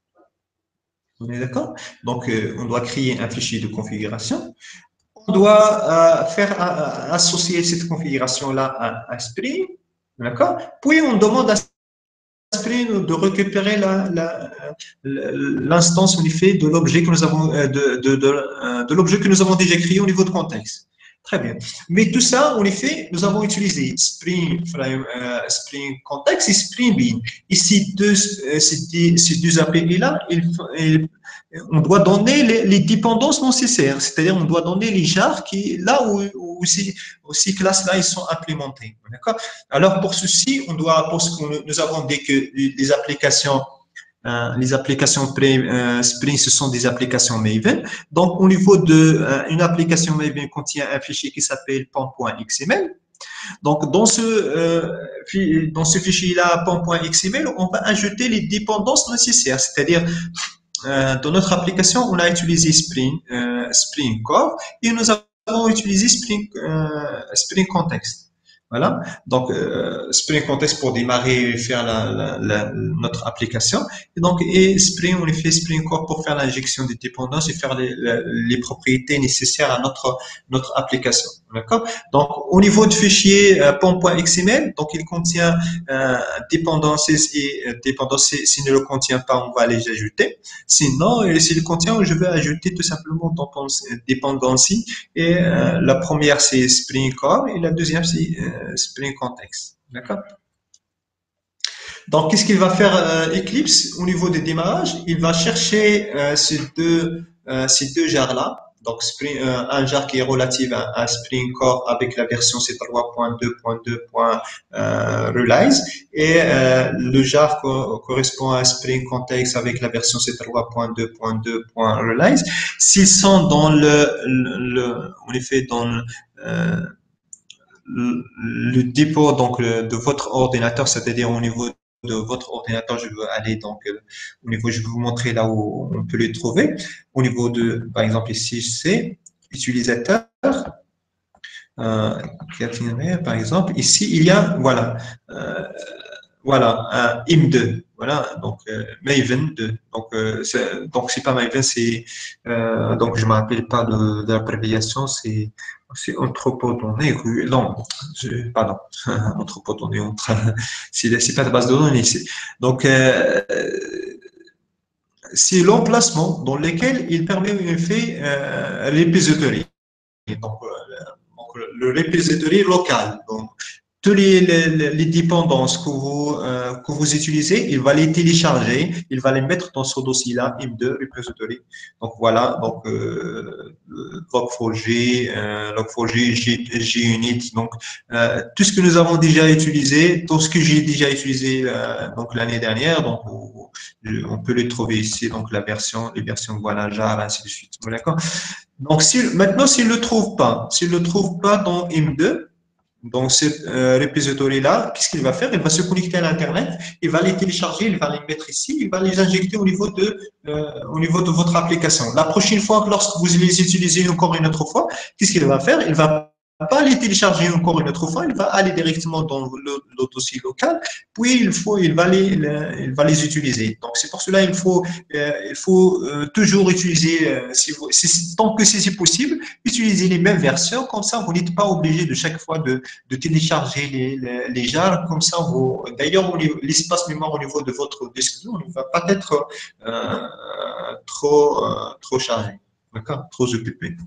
On est d'accord? Donc, euh, on doit créer un fichier de configuration. On doit euh, faire euh, associer cette configuration-là à, à Spring. D'accord? Puis, on demande à Spring de récupérer la, la, l'instance en effet de l'objet que nous avons de, de, de, de l'objet que nous avons déjà créé au niveau de contexte. Très bien. Mais tout ça, en effet, nous avons utilisé Spring, euh, Spring Context et Spring Bean. Et ces deux, ces, ces deux A P I-là, on doit donner les, les dépendances nécessaires, c'est-à-dire on doit donner les jars qui, là où, où ces, où ces classes-là ils sont implémentées. D'accord? Alors pour ceci, on doit, parce que nous avons dit que les applications euh, les applications euh, Spring, ce sont des applications Maven. Donc, au niveau de euh, une application Maven contient un fichier qui s'appelle pom.xml. Donc, dans ce, euh, dans ce fichier-là, pom.xml, on va ajouter les dépendances nécessaires, c'est-à-dire euh, dans notre application, on a utilisé Spring, euh, Spring Core et nous avons utilisé Spring, euh, Spring Context. Voilà. Donc, euh, Spring Context pour démarrer et faire la, la, la, notre application. Et donc, et Spring, on fait Spring Core pour faire l'injection des dépendances et faire les, les propriétés nécessaires à notre, notre application. D'accord? Donc, au niveau du fichier euh, pom.xml, donc il contient euh, dépendances et euh, dépendances. S'il ne le contient pas, on va les ajouter. Sinon, s'il contient, je vais ajouter tout simplement dépendance. Et euh, la première, c'est Spring Core et la deuxième, c'est euh, Spring Context. D'accord? Donc, qu'est-ce qu'il va faire euh, Eclipse au niveau des démarrages? Il va chercher euh, ces deux, euh, ces deux jars-là. Donc, Spring, euh, un jar qui est relatif à, à Spring Core avec la version C trois point deux point deux point Release et euh, le jar co correspond à Spring Context avec la version C trois point deux point deux point Release. S'ils sont dans le, le, le en effet, dans le, euh, le dépôt donc le, de votre ordinateur, c'est-à-dire au niveau de votre ordinateur, je veux aller donc euh, au niveau, je vais vous montrer là où on peut les trouver. Au niveau de, par exemple ici, c'est utilisateur, euh, par exemple. Ici, il y a, voilà, euh, voilà, un I M deux. Voilà, donc euh, Maven deux. Donc euh, c'est, donc c'est pas Maven, c'est euh, donc je me rappelle pas de, de l'abréviation, c'est c'est entrepôt-données. Non, je, pardon, entrepôt-données. Entre, c'est c'est pas de base de données. C'est, donc euh, c'est l'emplacement dans lequel il permet en effet euh, l'épisodie. Donc, euh, donc le repository local. Donc, toutes les, les, les dépendances que vous, euh, que vous utilisez, il va les télécharger, il va les mettre dans ce dossier-là, I M deux, repository. Donc voilà, donc euh, log quatre j, euh, log quatre j, JUnit, donc euh, tout ce que nous avons déjà utilisé, tout ce que j'ai déjà utilisé euh, donc l'année dernière, donc on, on peut les trouver ici, donc la version, les versions voilà, jar, ainsi de suite. D'accord. Donc, si, maintenant, s'il ne le trouve pas, s'il ne le trouve pas dans I M deux, dans ce euh, repository-là, qu'est-ce qu'il va faire? Il va se connecter à l'Internet, il va les télécharger, il va les mettre ici, il va les injecter au niveau de, euh, au niveau de votre application. La prochaine fois, lorsque vous les utilisez encore une autre fois, qu'est-ce qu'il va faire? Il va pas les télécharger encore une autre fois, il va aller directement dans le, le dossier local, puis il faut, il va les, il va les utiliser. Donc c'est pour cela il faut, euh, il faut euh, toujours utiliser, euh, si vous, si, tant que c'est possible, utiliser les mêmes versions. Comme ça, vous n'êtes pas obligé de chaque fois de, de télécharger les, les, les jars. Comme ça, vous, d'ailleurs, l'espace mémoire au niveau de votre disque dur ne va pas être euh, trop, euh, trop chargé, d'accord, trop occupé.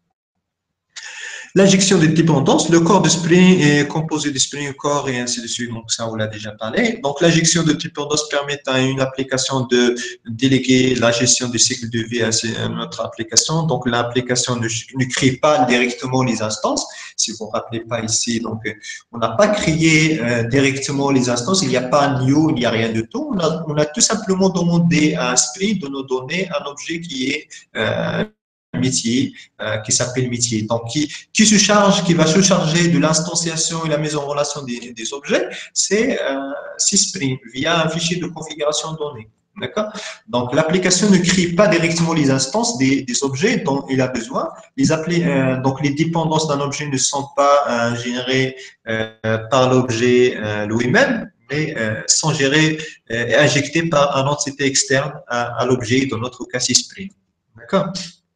L'injection de dépendance, le corps de Spring est composé de Spring Core et ainsi de suite, donc ça on l'a déjà parlé. Donc l'injection de dépendance permet à une application de déléguer la gestion du cycle de vie à notre application. Donc l'application ne, ne crée pas directement les instances. Si vous ne vous rappelez pas ici, donc on n'a pas créé euh, directement les instances, il n'y a pas new, il n'y a rien de tout. On a, on a tout simplement demandé à Spring de nous donner un objet qui est euh, métier, euh, qui s'appelle métier. Donc, qui, qui se charge, qui va se charger de l'instanciation et la mise en relation des, des objets, c'est euh, Spring via un fichier de configuration donnée. D'accord? Donc, l'application ne crée pas directement les instances des, des objets dont il a besoin. Les appelés, euh, donc, les dépendances d'un objet ne sont pas euh, générées euh, par l'objet euh, lui-même, mais euh, sont gérées euh, et injectées par une entité externe à, à l'objet, dans notre cas, Spring. D'accord?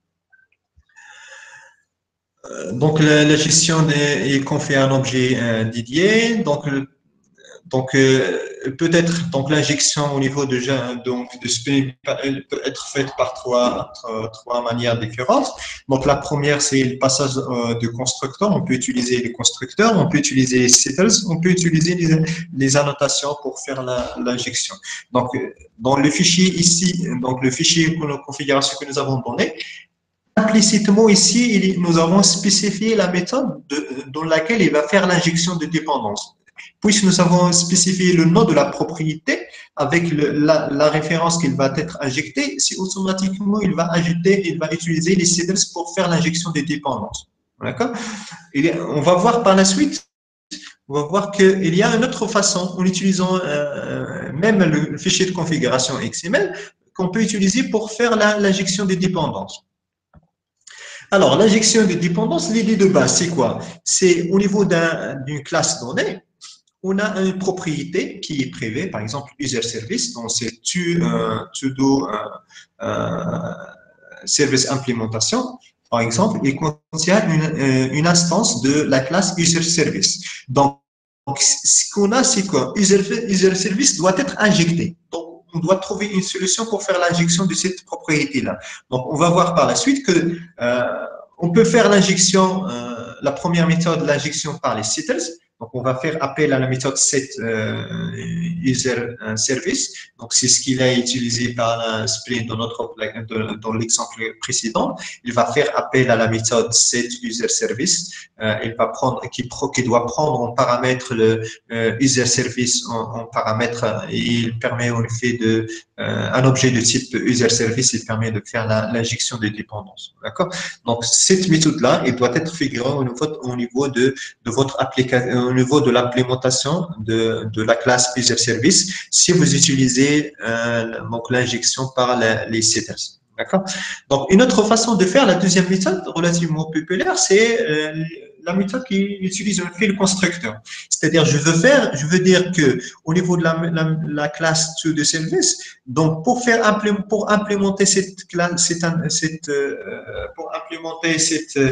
Donc, la, la gestion des, est confiée à un objet euh, dédié. Donc, le, donc euh, peut-être donc l'injection au niveau de donc de Spring peut être faite par trois, trois manières différentes. Donc, la première, c'est le passage euh, de constructeurs. On peut utiliser les constructeurs, on peut utiliser les settles, on peut utiliser les, les annotations pour faire l'injection. Donc, dans le fichier ici, donc le fichier de configuration que nous avons donné, implicitement ici, nous avons spécifié la méthode de, dans laquelle il va faire l'injection de dépendance. Puisque nous avons spécifié le nom de la propriété avec le, la, la référence qu'il va être injectée, c'est automatiquement il va ajouter, il va utiliser les settles pour faire l'injection des dépendances. D'accord? On va voir par la suite, on va voir qu'il y a une autre façon, en utilisant euh, même le fichier de configuration X M L, qu'on peut utiliser pour faire l'injection des dépendances. Alors, l'injection de dépendance, l'idée de base, c'est quoi? C'est au niveau d'une un, classe donnée, on a une propriété qui est privée, par exemple, user service, donc c'est tu, euh, sudo euh, euh, service implémentation, par exemple, et contient une, une instance de la classe user service. Donc, donc ce qu'on a, c'est quoi? User, user service doit être injecté. Donc, on doit trouver une solution pour faire l'injection de cette propriété-là. Donc, on va voir par la suite que euh, on peut faire l'injection, euh, la première méthode, l'injection par les settles. Donc, on va faire appel à la méthode set euh, user service. Donc, c'est ce qu'il a utilisé par la Spring dans notre dans l'exemple précédent. Il va faire appel à la méthode set user service. Euh, il va prendre, qui, qui doit prendre en paramètre le euh, user service en, en paramètre. Et il permet en fait de euh, un objet de type user service. Il permet de faire l'injection de dépendance. D'accord. Donc, cette méthode-là, elle doit être figurée au niveau, au niveau de, de votre application, au niveau de l'implémentation de, de la classe user service, si vous utilisez euh, donc l'injection par la, les setters. D'accord. Donc, une autre façon de faire, la deuxième méthode relativement populaire, c'est euh, la méthode qui utilise un fil constructeur. C'est-à-dire, je veux faire, je veux dire que au niveau de la, la, la classe to the service, donc pour faire pour implémenter cette classe, cette, cette euh, pour implémenter cette euh,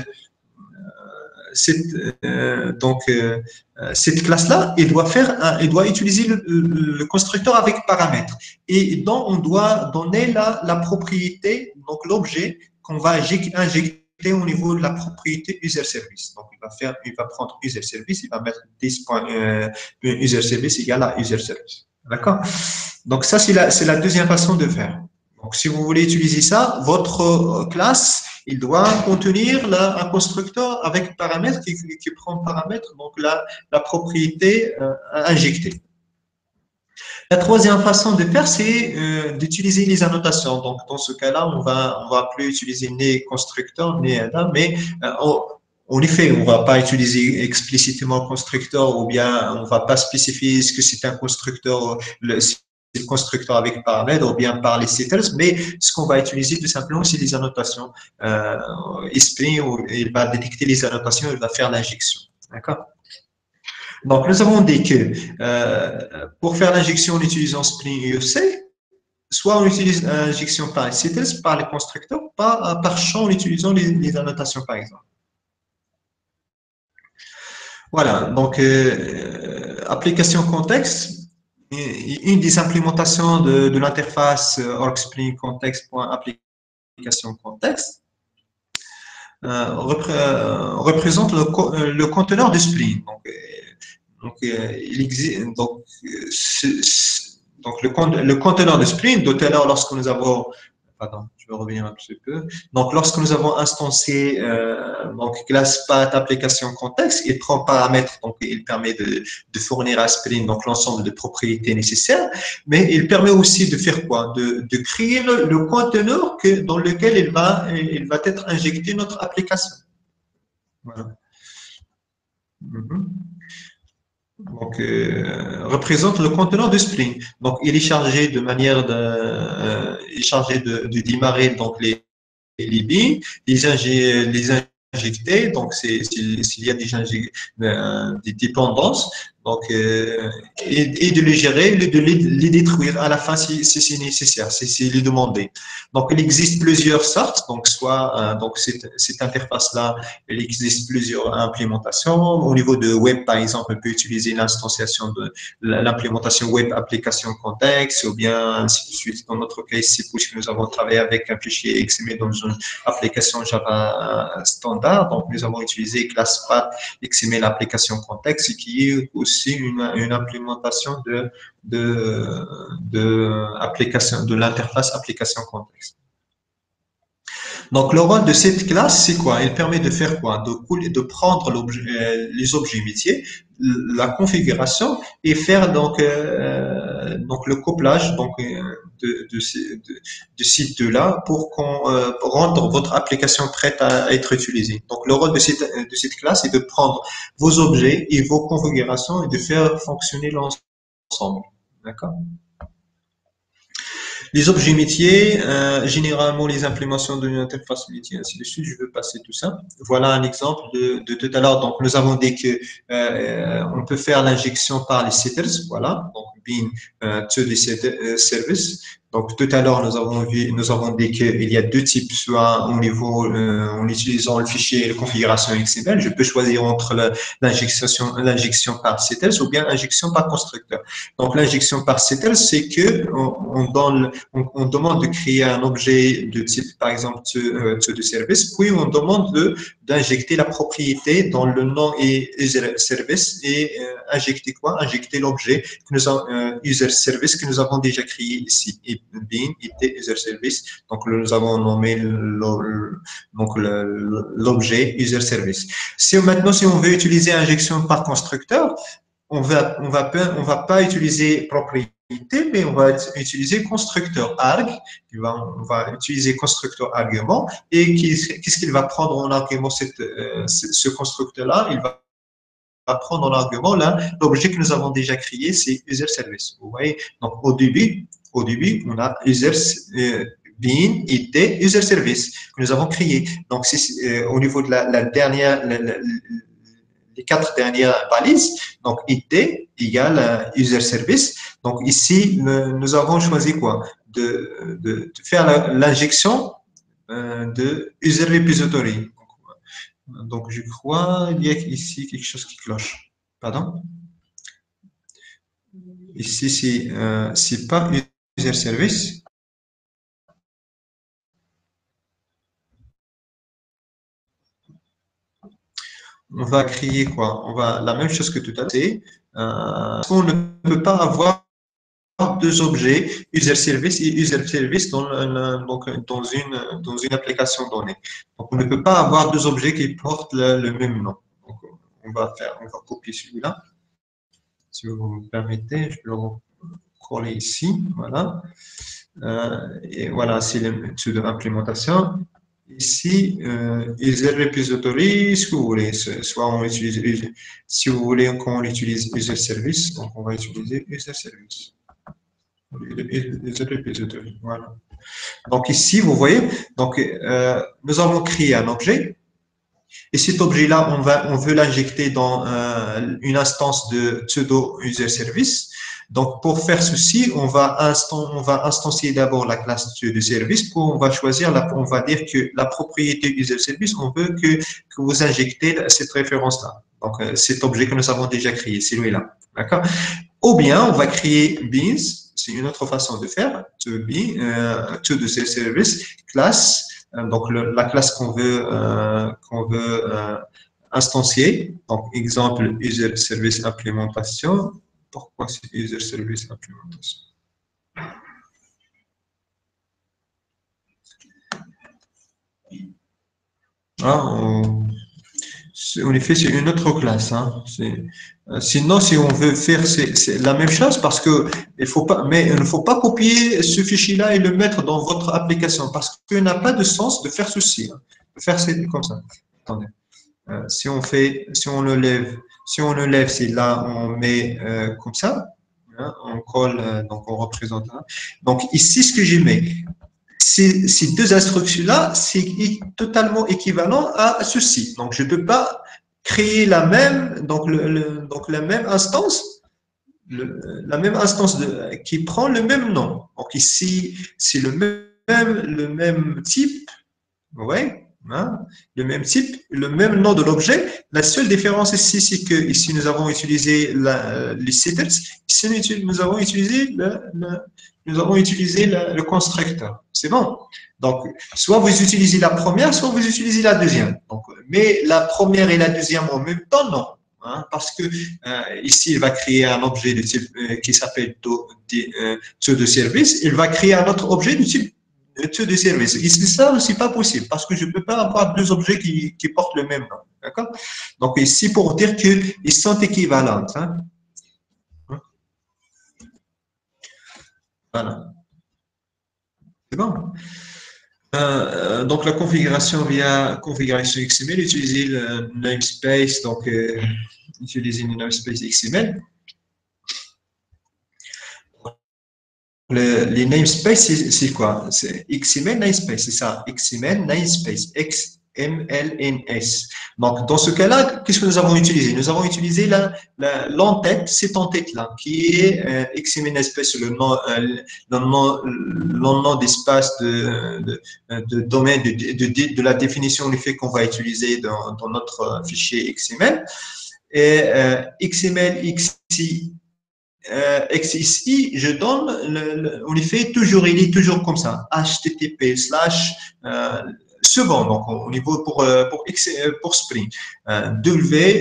cette euh, donc euh, cette classe-là, il doit faire, un, il doit utiliser le, le, constructeur avec paramètres et donc on doit donner la, la propriété, donc l'objet qu'on va injecter au niveau de la propriété user service. Donc il va faire, il va prendre user service, il va mettre dix points euh, user service égale à user service. D'accord? Donc ça c'est la c'est la deuxième façon de faire. Donc si vous voulez utiliser ça, votre classe il doit contenir là, un constructeur avec paramètres qui, qui prend paramètre donc la, la propriété euh, injectée. La troisième façon de faire, c'est euh, d'utiliser les annotations. Donc, dans ce cas-là, on va, on va plus utiliser ni constructeur, ni là, mais euh, on, en effet, on va pas utiliser explicitement constructeur ou bien on va pas spécifier ce que c'est un constructeur, le, le constructeur avec paramètres ou bien par les setters, mais ce qu'on va utiliser tout simplement, c'est les annotations. Euh, Esprit, il va détecter les annotations, il va faire l'injection. D'accord? Donc, nous avons dit que euh, pour faire l'injection en utilisant Spring U C, soit on utilise l'injection par les setters, par les constructeurs, par, par champ en utilisant les, les annotations, par exemple. Voilà, donc euh, application contexte. Une des implémentations de, de l'interface Org Spring Context.application contexte euh, repré, euh, représente le, le conteneur de Spring. Donc, donc euh, il existe donc, ce, ce, donc le, le conteneur de Spring. Tout à l'heure, lorsque nous avons Pardon, je vais revenir un petit peu. Donc, lorsque nous avons instancié euh, donc classe path application contexte, il prend paramètres, donc il permet de, de fournir à Spring donc l'ensemble de propriétés nécessaires, mais il permet aussi de faire quoi? De, de créer le, le conteneur que, dans lequel il va, il va être injecté notre application. Voilà. Mm-hmm. Donc, euh, représente le conteneur de Spring. Donc, il est chargé de manière de, euh, il est chargé de, de démarrer donc les, les billes, les, ingé, les injecter. Donc, c'est s'il y a déjà euh, des dépendances. Donc, euh, et, et de les gérer, de les, les détruire à la fin si, si c'est nécessaire, si c'est les demander. Donc, il existe plusieurs sortes. Donc, soit euh, donc cette, cette interface-là, il existe plusieurs implémentations. Au niveau de web, par exemple, on peut utiliser l'instanciation de l'implémentation web application contexte, ou bien ainsi de suite. Dans notre cas ici, puisque nous avons travaillé avec un fichier X M L dans une application Java standard, donc nous avons utilisé classe path X M L application contexte, qui est aussi une, une implémentation de, de, de, application, de l'interface application contexte. Donc, le rôle de cette classe, c'est quoi? Elle permet de faire quoi? De, de prendre euh, les objets métiers, la configuration et faire donc, euh, donc le couplage donc, euh, de, de, de, de ces deux-là pour qu'on euh, rendre votre application prête à être utilisée. Donc, le rôle de cette, de cette classe est de prendre vos objets et vos configurations et de faire fonctionner l'ensemble. D'accord? Les objets métiers, euh, généralement les implémentations de l'interface métier, ainsi de suite, je veux passer tout ça. Voilà un exemple de, de tout à l'heure. Donc, nous avons dit que euh, on peut faire l'injection par les setters, voilà. Donc, bin euh, to the setter, euh, service. Donc, tout à l'heure, nous avons vu, nous avons dit qu'il y a deux types, soit au niveau, euh, en utilisant le fichier de configuration X M L, je peux choisir entre la- l'injection, l'injection par settles ou bien l'injection par constructeur. Donc, l'injection par settles, c'est que on, on donne, on, on demande de créer un objet de type, par exemple, to, euh, to de service, puis on demande de, d'injecter la propriété dans le nom et user service et euh, injecter quoi? Injecter l'objet que nous avons, euh, user service que nous avons déjà créé ici. Et bin était user service. Donc, nous avons nommé le- donc le- l'objet user service. Si maintenant, si on veut utiliser injection par constructeur, on va, on va pas, on va pas utiliser propriété, mais on va utiliser constructeur arg. On va, on va utiliser constructeur argument. Et qu'est-ce qu'il va prendre en argument cette, euh, ce ce constructeur-là? Il va va prendre en argument là l'objet que nous avons déjà créé, c'est user service. Vous voyez, donc au début, au début, on a user euh, bin était user service que nous avons créé. Donc c'est euh, au niveau de la, la dernière, la, la, les quatre dernières balises, donc était égale à user service. Donc ici, nous avons choisi quoi? De, de, de faire l'injection euh, de user repository. Donc, je crois qu'il y a ici quelque chose qui cloche. Pardon? Ici, c'est euh, c'est pas user service. On va créer quoi? On va la même chose que tout à l'heure. C'est euh, on ne peut pas avoir deux objets, user service et user service dans, un- donc, dans, une, dans une application donnée. Donc, on ne peut pas avoir deux objets qui portent le, le même nom. Donc, on va faire, on va copier celui-là. Si vous me permettez, je peux le coller ici. Voilà. Euh, et voilà, c'est le méthode d'implémentation. Ici, euh, user repository, ce que vous voulez, soit on utilise, si vous voulez qu'on utilise user service, donc on va utiliser user service. User repository, voilà. Donc ici, vous voyez, donc euh, nous avons créé un objet et cet objet-là, on va, on veut l'injecter dans euh, une instance de pseudo user service. Donc, pour faire ceci, on va, instant, on va instancier d'abord la classe de service. Pour, on va choisir, la, on va dire que la propriété user service, on veut que, que vous injectez cette référence-là. Donc, euh, cet objet que nous avons déjà créé, c'est celui-là. D'accord? Ou bien, on va créer beans. C'est une autre façon de faire. To be, euh, to de service, classe. Euh, donc, le, la classe qu'on veut, euh, qu'on veut euh, instancier. Donc, exemple, user service implémentation. Pourquoi c'est user service implémentation? Ah, on, en effet, c'est une autre classe. Hein. Euh, sinon, si on veut faire c'est la même chose, parce que il faut pas, mais il ne faut pas copier ce fichier-là et le mettre dans votre application, parce qu'il n'a pas de sens de faire ceci, hein, de faire comme ça. Attendez. Euh, si on fait, si on le lève, si on le lève, c'est là, on met euh, comme ça, hein, on colle, euh, donc on représente. Hein. Donc ici, ce que j'ai mis, ces, ces deux instructions-là, c'est totalement équivalent à ceci. Donc, je ne peux pas créer la même, donc, le, le, donc la même instance, le, la même instance de, qui prend le même nom. Donc, ici, c'est le même, le même type, ouais, hein, le même type, le même nom de l'objet. La seule différence ici, c'est que ici, nous avons utilisé la, les setters. Ici, nous avons utilisé le, le, nous avons utilisé le, le constructeur. C'est bon. Donc, soit vous utilisez la première, soit vous utilisez la deuxième. Donc, mais la première et la deuxième en même temps, non. Hein, parce que euh, ici, il va créer un objet de type euh, qui s'appelle euh, de service. Il va créer un autre objet de type de service. Et ça, c'est pas possible parce que je ne peux pas avoir deux objets qui, qui portent le même nom. D'accord? Donc, ici, pour dire qu'ils sont équivalents. Hein? Voilà. C'est bon. Euh, donc, la configuration via configuration X M L, utiliser le namespace, donc euh, utiliser le namespace X M L. Le, les namespace, c'est quoi? C'est X M L namespace, c'est ça. X M L namespace. X M L N S. Donc, dans ce cas-là, qu'est-ce que nous avons utilisé? Nous avons utilisé la, la, l'entête, cette entête-là, qui est euh, X M L espèce, le nom, euh, le nom, le nom d'espace de, de, de domaine de, de, de, de la définition du fait qu'on va utiliser dans, dans notre fichier X M L. Et euh, X M L X I euh, X I, je donne, le, le, on fait toujours, il est toujours comme ça, H T T P slash euh, second, donc au niveau pour, pour, X, pour Spring, euh, w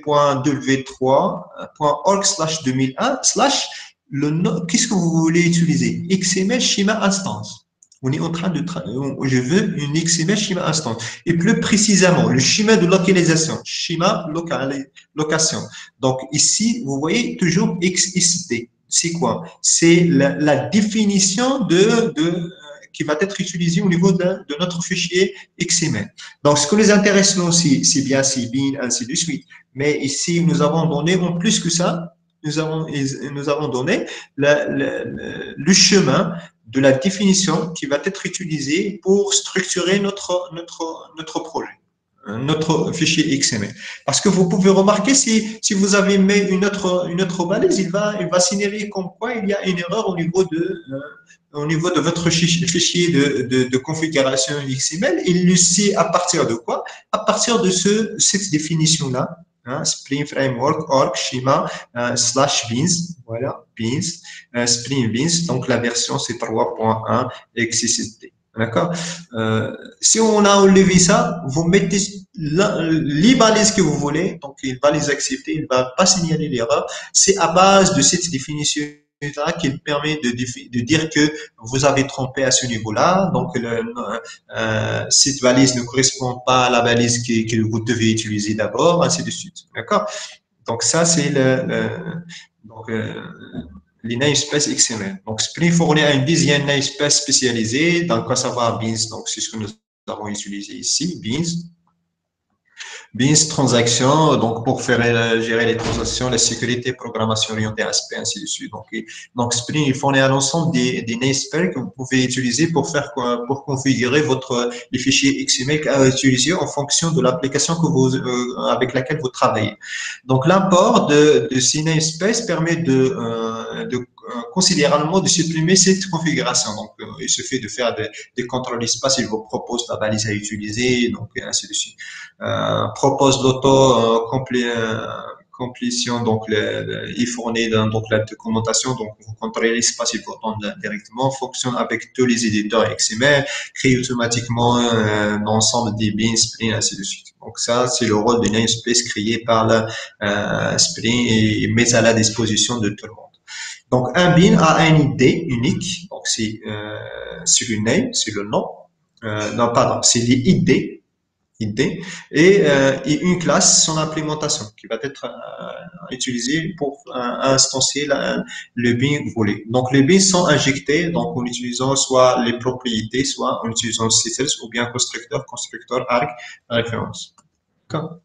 w trois point org slash deux mille un slash le nom, qu'est-ce que vous voulez utiliser? X M L schéma instance. On est en train de, je veux une X M L schéma instance. Et plus précisément, le schéma de localisation, schéma local, location. Donc ici, vous voyez toujours X S T. C'est quoi? C'est la, la définition de, de qui va être utilisée au niveau de, de notre fichier X M L. Donc, ce que nous intéresse nous aussi, c'est bien C B I N, ainsi de suite. Mais ici, nous avons donné, en plus que ça, nous avons, nous avons donné la, la, le chemin de la définition qui va être utilisée pour structurer notre, notre, notre projet, notre fichier X M L. Parce que vous pouvez remarquer, si, si vous avez mis une autre, une autre balise, il va, il va signaler comme quoi il y a une erreur au niveau de, euh, au niveau de votre fichier de, de, de configuration X M L. Il le sait à partir de quoi? À partir de ce, cette définition-là. Hein, Spring Framework, org, schéma, euh, slash beans, voilà, beans, euh, Spring Beans, donc la version c'est trois point un X S T. D'accord? Euh, si on a enlevé ça, vous mettez la, les balises que vous voulez, donc il va les accepter, il va pas signaler l'erreur. C'est à base de cette définition qu'il permet de, de dire que vous avez trompé à ce niveau-là, donc le, euh, cette valise ne correspond pas à la valise que, que vous devez utiliser d'abord, ainsi de suite. D'accord? Donc ça c'est le, le donc euh, les namespaces X M L. Donc, Spring fournit un deuxième namespace spécialisé dans quoi savoir Beans. Donc, c'est ce que nous avons utilisé ici, Beans. Beans transactions, donc pour faire euh, gérer les transactions, la sécurité, programmation orientée aspect, ainsi de suite. Donc, et, donc Spring il fournit un ensemble des, des namespaces que vous pouvez utiliser pour faire quoi, pour configurer votre les fichiers X M L à utiliser en fonction de l'application que vous euh, avec laquelle vous travaillez. Donc l'import de, de ces namespaces permet de, euh, de considérablement de supprimer cette configuration. Donc, euh, il suffit de faire des, des contrôles d'espace, il vous propose la balise à utiliser, donc et ainsi de suite. Euh, propose l'auto euh, complétion, donc le, le, il fournit dans, donc la documentation, donc vous contrôlez l'espace, il vous donne directement, fonctionne avec tous les éditeurs X M L, crée automatiquement euh, l'ensemble des bins, Spring, ainsi de suite. Donc ça, c'est le rôle de namespace créé par la euh, Spring et mis à la disposition de tout le monde. Donc, un bin a une idée unique. Donc, c'est euh, le name, c'est le nom. Euh, non, pardon, c'est les idées, idées. Et, euh, et une classe, son implémentation, qui va être euh, utilisée pour euh, instancier la, le bin volé. Donc, les bins sont injectés donc en utilisant soit les propriétés, soit en utilisant setters ou bien constructeur, constructeur, arc, référence. D'accord.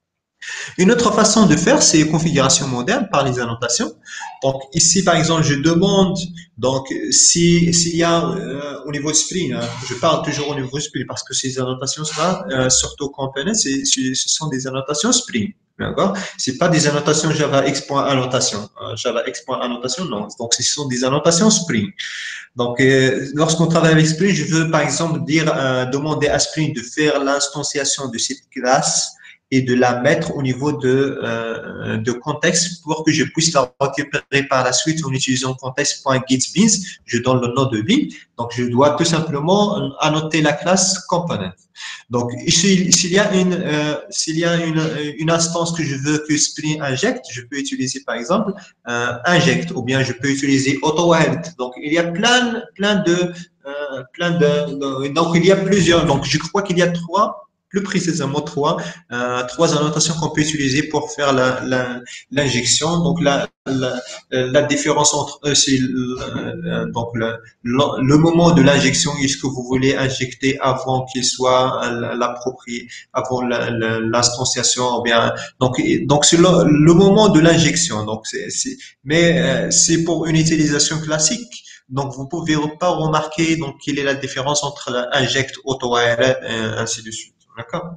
Une autre façon de faire, c'est configuration moderne par les annotations. Donc ici, par exemple, je demande donc si s'il y a euh, au niveau de Spring, hein, je parle toujours au niveau de Spring parce que ces annotations-là, euh, surtout components, c'est, ce sont des annotations Spring. D'accord? C'est pas des annotations Java X.annotation. Euh, Java X.annotation, non. Donc ce sont des annotations Spring. Donc, euh, lorsqu'on travaille avec Spring, je veux par exemple dire, euh, demander à Spring de faire l'instanciation de cette classe et de la mettre au niveau de, euh, de contexte pour que je puisse la récupérer par la suite en utilisant contexte.getBeans. Je donne le nom de bin. Donc, je dois tout simplement annoter la classe component. Donc, s'il y a une, euh, s'il y a une, une instance que je veux que Spring injecte, je peux utiliser par exemple euh, inject ou bien je peux utiliser auto-head. Donc, il y a plein, plein de, euh, plein de, de, donc il y a plusieurs. Donc, je crois qu'il y a trois plus précisément trois, euh, trois annotations qu'on peut utiliser pour faire la, la, l'injection. Donc la, la, la différence entre eux, c'est le, donc le, le moment de l'injection. Est-ce que vous voulez injecter avant qu'il soit l'approprié, avant la, la, l'instanciation, ou bien donc donc c'est le, le moment de l'injection. Donc c'est, c'est mais euh, c'est pour une utilisation classique. Donc, vous pouvez pas remarquer donc quelle est la différence entre inject, auto-arrêt, et ainsi de suite. D'accord?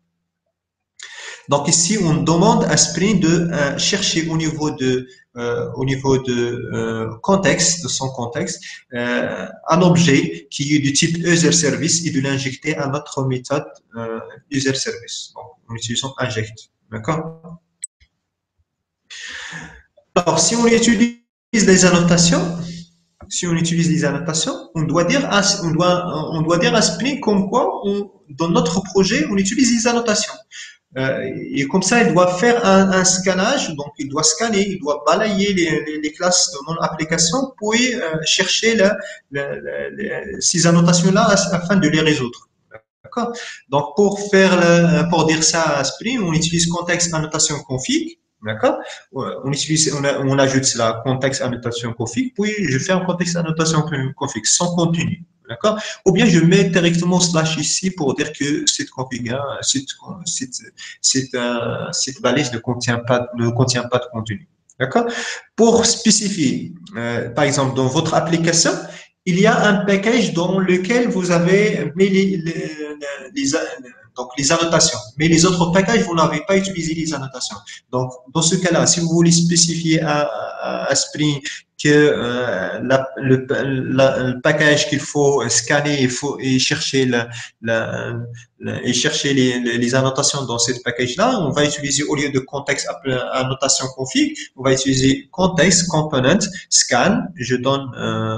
Donc ici, on demande à Spring de euh, chercher au niveau de, euh, au niveau de euh, contexte, de son contexte, euh, un objet qui est du type user service et de l'injecter à notre méthode euh, user service. Donc, en utilisant inject. D'accord? Alors, si on utilise les annotations, si on utilise les annotations, on doit dire à, on doit, on doit dire à Spring comme quoi on, dans notre projet, on utilise les annotations. Euh, et comme ça, il doit faire un, un scannage, donc il doit scanner, il doit balayer les, les, les classes de mon application pour euh, chercher la, la, la, la, ces annotations-là afin de les résoudre. D'accord? Donc pour faire le, pour dire ça à Spring, on utilise contexte annotation config. D'accord? On utilise, on, a, on ajoute la contexte annotation config, puis je fais un contexte annotation config sans contenu. D'accord? Ou bien je mets directement slash ici pour dire que cette config, cette, cette, cette, euh, cette balise ne contient pas, ne contient pas de contenu. D'accord? Pour spécifier, euh, par exemple, dans votre application, il y a un package dans lequel vous avez mis les, les, les, donc les annotations. Mais les autres packages, vous n'avez pas utilisé les annotations. Donc, dans ce cas-là, si vous voulez spécifier à, à, à Spring que euh, la, le, la, le package qu'il faut scanner il faut, et chercher, la, la, la, et chercher les, les annotations dans ce package-là, on va utiliser, au lieu de contexte annotation config, on va utiliser context component scan. Je donne euh,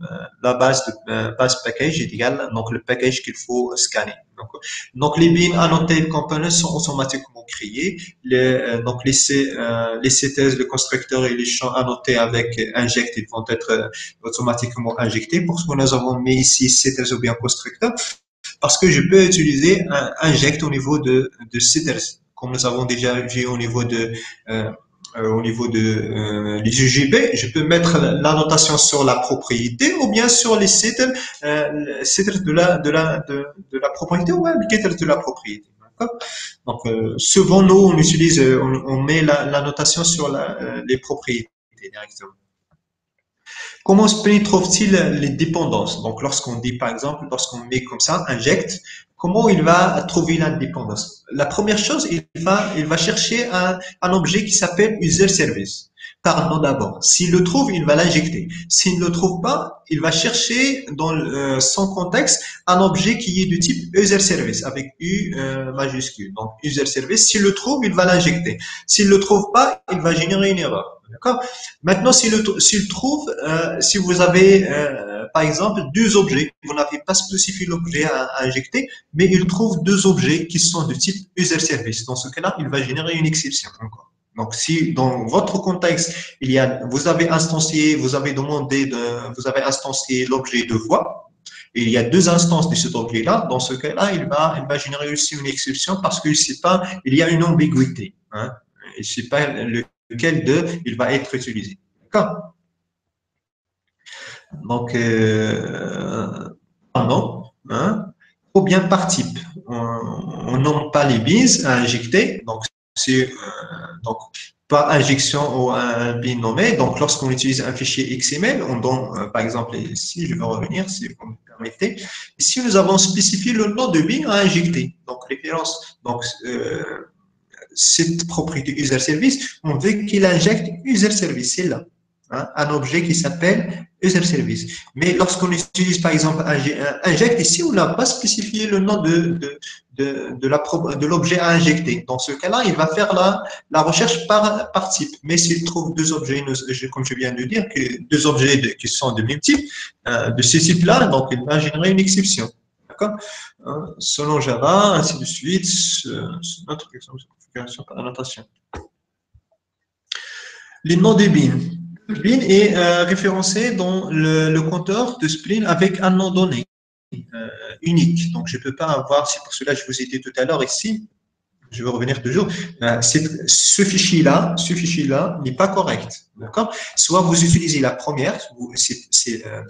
la base de euh, base package est égale donc le package qu'il faut scanner. Donc, donc les bins annotés components sont automatiquement créés. Les, euh, donc les euh, les C T S, le constructeur et les champs annotés avec inject, ils vont être euh, automatiquement injectés. Pourquoi nous avons mis ici C T S ou bien constructeur? Parce que je peux utiliser un inject au niveau de de C T S, comme nous avons déjà vu au niveau de euh, euh, au niveau de euh, les U G B, je peux mettre l'annotation sur la propriété ou bien sur les setters, euh, setters de la de la de, de la propriété ou un indicateur de la propriété. Donc euh, souvent nous on utilise, on, on met l'annotation la sur la, euh, les propriétés directement. Comment Spring trouve-t-il les dépendances? Donc, lorsqu'on dit, par exemple, lorsqu'on met comme ça, inject, comment il va trouver la dépendance? La première chose, il va, il va chercher un, un objet qui s'appelle user service. Pardon d'abord. S'il le trouve, il va l'injecter. S'il ne le trouve pas, il va chercher dans euh, son contexte un objet qui est du type user service avec U euh, majuscule. Donc, user service. S'il le trouve, il va l'injecter. S'il le trouve pas, il va générer une erreur. D'accord? Maintenant, s'il s'il trouve, euh, si vous avez, euh, par exemple, deux objets, vous n'avez pas spécifié l'objet à, à injecter, mais il trouve deux objets qui sont de type user service. Dans ce cas-là, il va générer une exception encore. Donc, si dans votre contexte, il y a, vous avez instancié, vous avez demandé de, vous avez instancié l'objet deux fois, et il y a deux instances de cet objet-là, dans ce cas-là, il va, il va générer aussi une exception parce qu'il sait pas, il y a une ambiguïté, hein. Il ne sait pas le, lequel de il va être utilisé. D'accord? Donc, euh, pardon, hein, ou bien par type. On nomme pas les bins à injecter, donc c'est euh, donc par injection ou un bin nommé. Donc, lorsqu'on utilise un fichier X M L, on donne, euh, par exemple, ici, je vais revenir, si vous me permettez. Ici, nous avons spécifié le nom de bin à injecter. Donc, référence. Donc, euh, cette propriété user service, on veut qu'il injecte user service, c'est là. Hein, un objet qui s'appelle user service. Mais lorsqu'on utilise par exemple inject, ici on n'a pas spécifié le nom de, de, de, de, la, de l'objet à injecter. Dans ce cas-là, il va faire la, la recherche par, par type. Mais s'il trouve deux objets, comme je viens de dire, que deux objets de, qui sont de même type, euh, de ce type-là, donc il va générer une exception. D'accord? Hein, selon Java, ainsi de suite, c'est notre exemple de configuration par annotation. Les noms des bins. Le bin est euh, référencé dans le, le compteur de Spring avec un nom donné euh, unique. Donc, je ne peux pas avoir, c'est pour cela que je vous ai dit tout à l'heure ici, je vais revenir toujours, euh, ce fichier-là, ce fichier-là n'est pas correct. D'accord? Soit vous utilisez la première, c'est euh,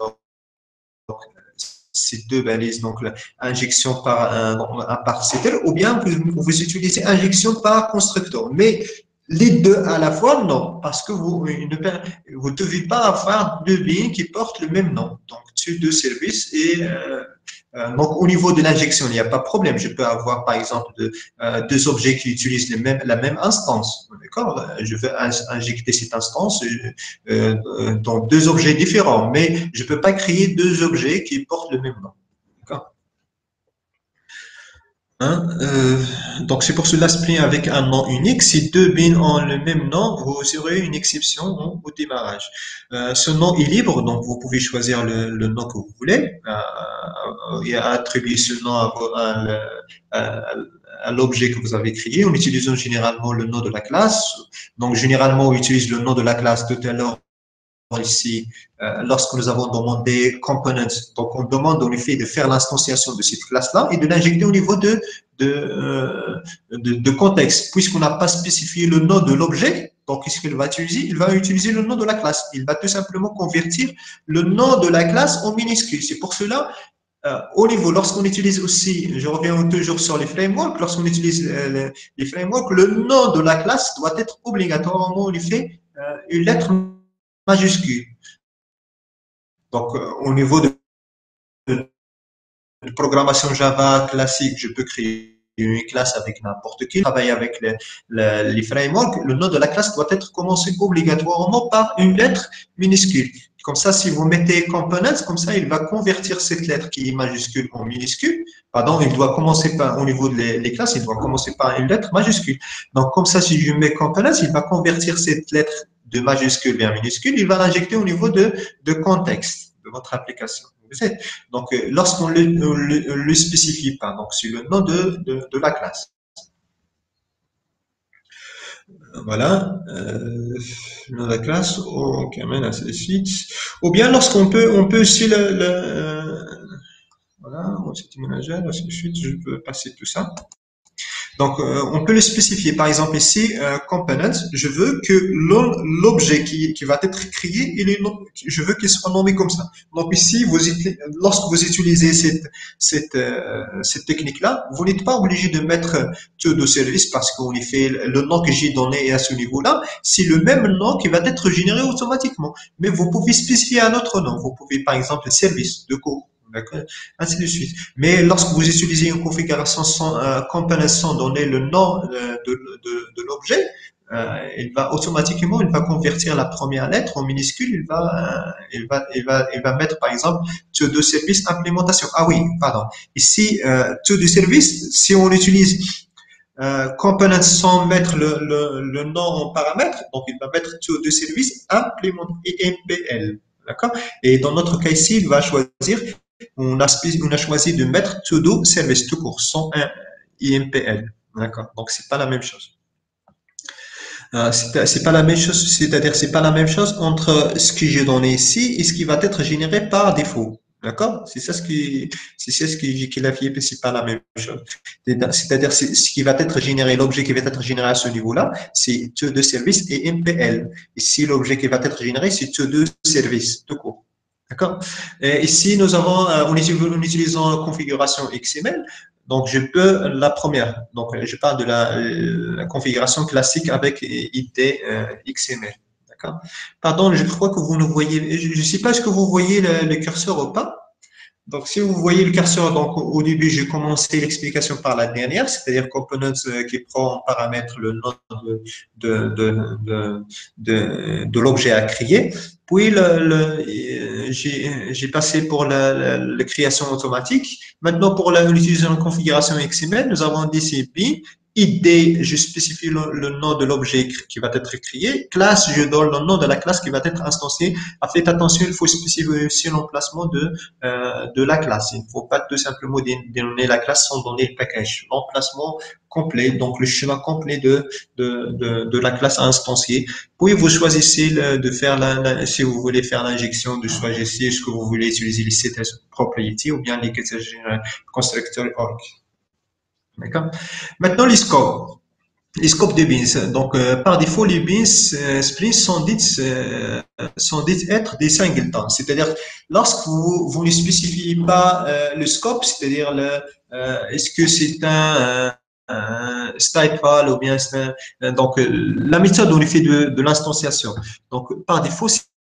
ces deux balises, donc injection par un, un par setter, ou bien vous, vous utilisez injection par constructeur. Mais les deux à la fois, non, parce que vous ne vous devez pas avoir deux lignes qui portent le même nom. Donc, ces deux services et euh, Euh, donc, au niveau de l'injection, il n'y a pas de problème. Je peux avoir, par exemple, de, euh, deux objets qui utilisent les mêmes, la même instance. D'accord? Je veux injecter cette instance euh, euh, dans deux objets différents, mais je ne peux pas créer deux objets qui portent le même nom. D'accord? Hein, euh, donc c'est pour cela Spring avec un nom unique. Si deux bins ont le même nom, vous aurez une exception au, au démarrage. Euh, ce nom est libre, donc vous pouvez choisir le, le nom que vous voulez euh, et attribuer ce nom à, à, à, à l'objet que vous avez créé en utilisant généralement le nom de la classe. Donc généralement on utilise le nom de la classe tout à l'heure ici, euh, lorsque nous avons demandé components, donc on demande en effet de faire l'instanciation de cette classe-là et de l'injecter au niveau de, de, euh, de, de contexte, puisqu'on n'a pas spécifié le nom de l'objet. Donc, qu'est-ce qu'il va utiliser? Il va utiliser le nom de la classe. Il va tout simplement convertir le nom de la classe en minuscule. C'est pour cela, euh, au niveau, lorsqu'on utilise aussi, je reviens toujours sur les frameworks, lorsqu'on utilise euh, les, les frameworks, le nom de la classe doit être obligatoirement, en effet, euh, une lettre majuscule. Donc, euh, au niveau de, de, de, programmation Java classique, je peux créer une classe avec n'importe qui, travailler avec les, les, les frameworks. Le nom de la classe doit être commencé obligatoirement par une lettre minuscule. Comme ça, si vous mettez components, comme ça, il va convertir cette lettre qui est majuscule en minuscule. Pardon, il doit commencer par, au niveau des les classes, il doit commencer par une lettre majuscule. Donc, comme ça, si je mets components, il va convertir cette lettre de majuscule vers minuscule, il va l'injecter au niveau de, de contexte de votre application. Donc, lorsqu'on ne le, le, le, spécifie pas, donc c'est le nom de, de, de la classe. Voilà, euh, le nom de la classe, ok, ainsi de suite. Ou bien lorsqu'on peut, on peut aussi le, le euh, voilà, c'est manager, ainsi de suite, je peux passer tout ça. Donc, euh, on peut le spécifier. Par exemple, ici, euh, components, je veux que l'objet qui, qui va être créé, il est, je veux qu'il soit nommé comme ça. Donc ici, vous, lorsque vous utilisez cette, cette, euh, cette technique-là, vous n'êtes pas obligé de mettre tout de service parce qu'en effet, le nom que j'ai donné est à ce niveau-là. C'est le même nom qui va être généré automatiquement. Mais vous pouvez spécifier un autre nom. Vous pouvez, par exemple, service de cours. D'accord, ainsi de suite. Mais lorsque vous utilisez une configuration sans euh, component sans donner le nom euh, de, de, de l'objet, euh, il va automatiquement, il va convertir la première lettre en minuscule. Il va, euh, il va, il va, il va mettre par exemple to do service implémentation. Ah oui, pardon. Ici, euh, to do service, si on utilise euh, component sans mettre le, le, le nom en paramètre, donc il va mettre to do service implément I M P L. D'accord. Et dans notre cas ici, il va choisir on a, on a choisi de mettre to do service tout court, sans un I M P L. D'accord. Donc, c'est pas la même chose. Euh, c'est pas la même chose, c'est-à-dire c'est pas la même chose entre ce que j'ai donné ici et ce qui va être généré par défaut. D'accord? C'est ça ce qui, c'est ça ce qui, qui l'a fait, c'est pas la même chose. C'est-à-dire ce qui va être généré, l'objet qui va être généré à ce niveau-là, c'est to do service et M P L. Ici, l'objet qui va être généré, c'est to do service tout court. D'accord. Ici, nous avons, en utilisant la configuration X M L, donc je peux, la première, donc je parle de la, la configuration classique avec I D euh, X M L. D'accord. Pardon, je crois que vous ne voyez, je ne sais pas, est-ce que vous voyez le, le curseur ou pas? Donc, si vous voyez le curseur, donc au début, j'ai commencé l'explication par la dernière, c'est-à-dire components qui prend en paramètre le nom de, de, de, de, de, de l'objet à créer. Puis, le, le, j'ai passé pour la, la, la, création automatique. Maintenant, pour l'utilisation de configuration X M L, nous avons D C P. I D, je spécifie le, le nom de l'objet qui va être créé. Classe, je donne le nom de la classe qui va être instanciée. Faites attention, il faut spécifier aussi l'emplacement de, euh, de la classe. Il ne faut pas tout simplement dénommer la classe sans donner le package. L'emplacement complet, donc le schéma complet de, de, de, de la classe instanciée. Puis vous choisissez le, de faire la, la, si vous voulez faire l'injection, de choisir ce que vous voulez utiliser les C T S propriétés ou bien les constructeurs org. D'accord. Maintenant, les scopes. Les scopes de bins. Donc, euh, par défaut, les bins euh, sprints sont dites, euh, sont dites être des singletons. C'est-à-dire, lorsque vous, vous ne spécifiez pas euh, le scope, c'est-à-dire le, euh, est-ce que c'est un, un, un stateful ou bien c'est un, donc, euh, la méthode, on fait de, de l'instanciation. Donc, par défaut,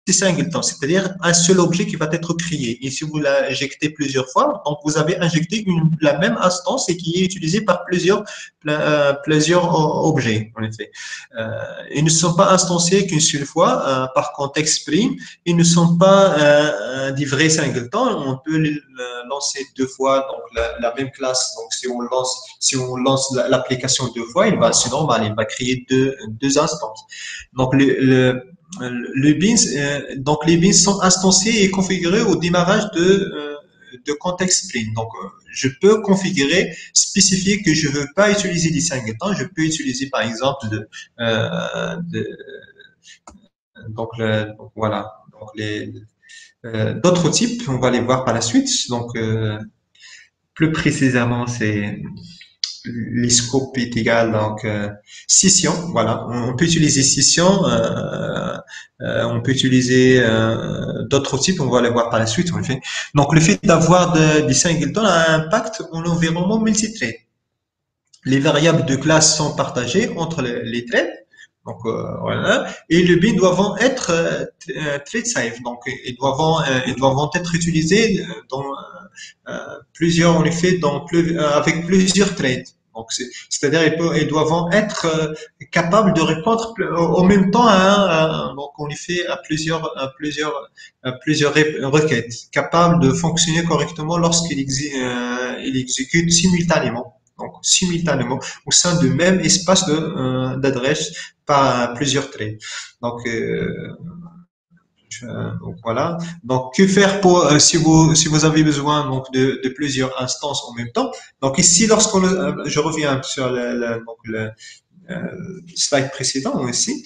singleton, c'est-à-dire un seul objet qui va être créé. Et si vous l'injectez plusieurs fois, donc vous avez injecté une, la même instance et qui est utilisée par plusieurs, euh, plusieurs objets, en effet. Euh, ils ne sont pas instanciés qu'une seule fois, euh, par contexte Spring. Ils ne sont pas euh, des vrais singletons. On peut les lancer deux fois, donc la, la même classe. Donc si on lance, si on lance l'application deux fois, il va, c'est normal, il va créer deux, deux instances. Donc le, le le beans, euh, donc les beans sont instanciés et configurés au démarrage de, euh, de contexte Spring. Donc, euh, je peux configurer, spécifier que je veux pas utiliser des singletons. Je peux utiliser, par exemple, de, euh, de donc, le, donc, voilà, donc les euh, d'autres types. On va les voir par la suite. Donc, euh, plus précisément, c'est les scopes est égal donc euh, scission, voilà, on peut utiliser scission, euh, euh, on peut utiliser euh, d'autres types, on va les voir par la suite en effet. Donc le fait d'avoir de, des singletons a un impact en environnement multithread. Les variables de classe sont partagées entre les, les threads, donc euh, voilà, et le bin doivent être euh, thread safe, donc ils doivent euh, ils doivent être utilisés dans euh, plusieurs en effet dans plus, euh, avec plusieurs threads. Donc c'est-à-dire ils, peuvent, ils doivent être euh, capables de répondre au même temps à, à donc on effet à plusieurs à plusieurs à plusieurs requêtes, capables de fonctionner correctement lorsqu'ils exé, euh, ils exécutent simultanément. Donc simultanément au sein du même espace de euh, d'adresse par plusieurs traits. Donc euh, euh, donc voilà. Donc que faire pour euh, si vous si vous avez besoin donc de, de plusieurs instances en même temps. Donc ici lorsqu'on euh, je reviens sur le, le, donc le euh, slide précédent ici.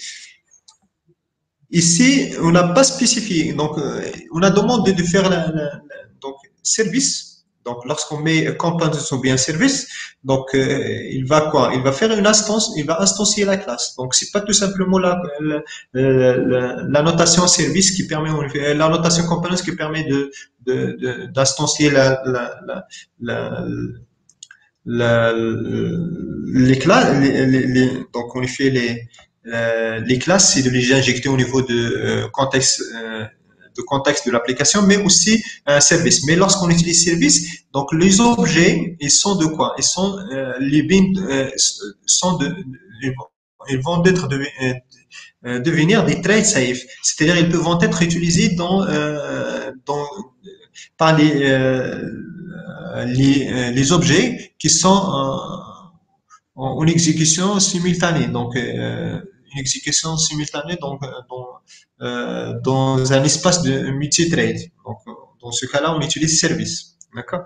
Ici on n'a pas spécifié. Donc euh, on a demandé de faire la, la, la donc service. Donc lorsqu'on met components ou bien service, donc euh, il va quoi? Il va faire une instance, il va instancier la classe. Donc c'est pas tout simplement la, la, la, la notation service qui permet, la notation components qui permet de de- de- d'instancier la, la, la, la, la- les classes, les, les- les- donc on fait les euh, les classes, c'est de les injecter au niveau de euh, contexte euh, de contexte de l'application, mais aussi un service. Mais lorsqu'on utilise service, donc les objets, ils sont de quoi? Ils sont euh, les bins euh, sont de ils vont ils vont être de, euh, euh, devenir des trade safe, c'est-à-dire ils peuvent être utilisés dans euh, dans par les euh, les, euh, les objets qui sont en, en exécution simultanée. Donc, euh, une exécution simultanée donc, dans, euh, dans un espace de multi-trade. Donc, dans ce cas-là, on utilise service. D'accord?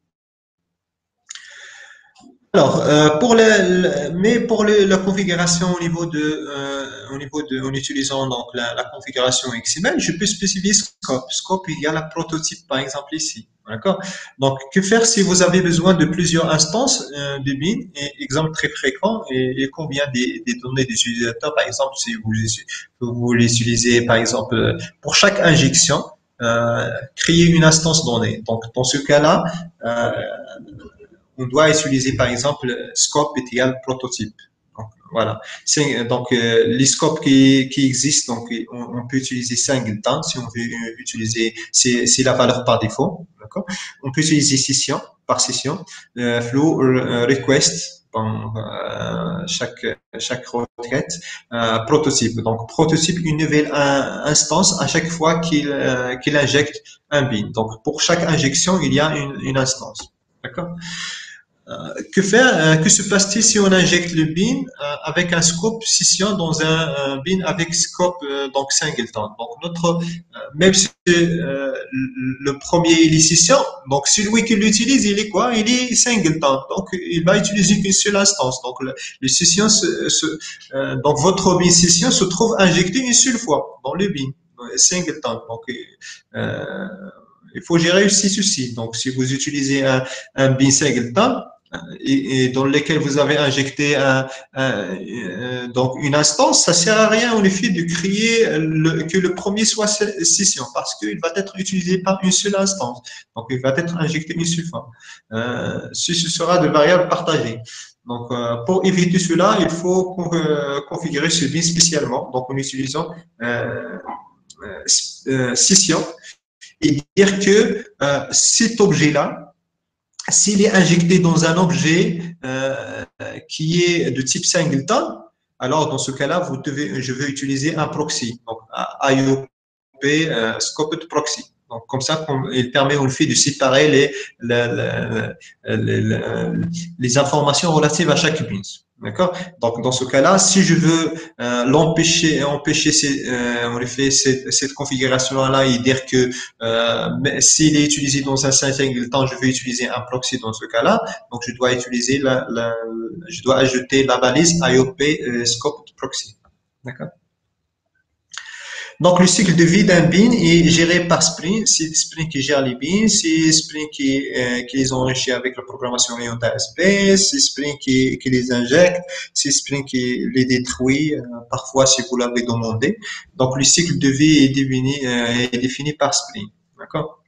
Alors, euh, pour le, le- mais pour le- la configuration au niveau de, euh, au niveau de, en utilisant donc la, la configuration X M L, je peux spécifier scope. Scope, il y a la prototype, par exemple ici. D'accord? Donc, que faire si vous avez besoin de plusieurs instances euh, de bin, et exemple très fréquent, et, et combien des, des données des utilisateurs, par exemple, si vous, vous les utilisez, par exemple, euh, pour chaque injection, euh, créer une instance donnée. Donc, dans ce cas-là, euh, on doit utiliser par exemple scope est égal prototype. Donc, voilà. C'est, donc euh, les scopes qui, qui existent, donc on, on peut utiliser singleton si on veut euh, utiliser, c'est, c'est la valeur par défaut, d'accord. On peut utiliser session par session, euh, flow euh, request dans euh, chaque chaque requête, euh, prototype. Donc prototype une nouvelle un, instance à chaque fois qu'il euh, qu'il injecte un bin. Donc pour chaque injection il y a une, une instance, d'accord. Que faire, euh, que se passe-t-il si on injecte le bin euh, avec un scope scission dans un, un bin avec scope euh, donc singleton. Donc notre euh, même si euh, le premier il est scission, donc celui qui l'utilise il est quoi? Il est singleton. Donc il va utiliser qu'une seule instance. Donc le, le scission se, se, euh, donc votre bin scission se trouve injecté une seule fois dans le bin singleton. Donc euh, il faut gérer aussi ceci. Donc si vous utilisez un, un bin singleton et, et dans lesquels vous avez injecté un, un, euh, donc une instance, ça sert à rien en effet de créer le, que le premier soit session parce qu'il va être utilisé par une seule instance. Donc il va être injecté une seule fois. Euh, ceci sera de variables partagées. Donc euh, pour éviter cela, il faut euh, configurer ce bin spécialement. Donc en utilisant euh, euh, scission et dire que euh, cet objet-là, s'il est injecté dans un objet euh, qui est de type singleton, alors dans ce cas-là, vous devez, je vais utiliser un proxy, donc I O P euh, Scoped Proxy. Donc comme ça, il permet au fait de séparer les, les, les, les, les informations relatives à chaque bin. D'accord. Donc dans ce cas-là, si je veux euh, l'empêcher, empêcher, ces, euh, on fait cette, cette configuration-là et dire que euh, s'il est utilisé dans un singleton, je vais utiliser un proxy dans ce cas-là. Donc je dois utiliser la, la je dois ajouter la balise I O P euh, Scope Proxy. D'accord. Donc, le cycle de vie d'un bin est géré par Spring. C'est Spring qui gère les bins, c'est Spring qui, euh, qui les enrichit avec la programmation orientée A S P, c'est Spring qui, qui les injecte, c'est Spring qui les détruit, euh, parfois si vous l'avez demandé. Donc, le cycle de vie est défini, euh, est défini par Spring. D'accord?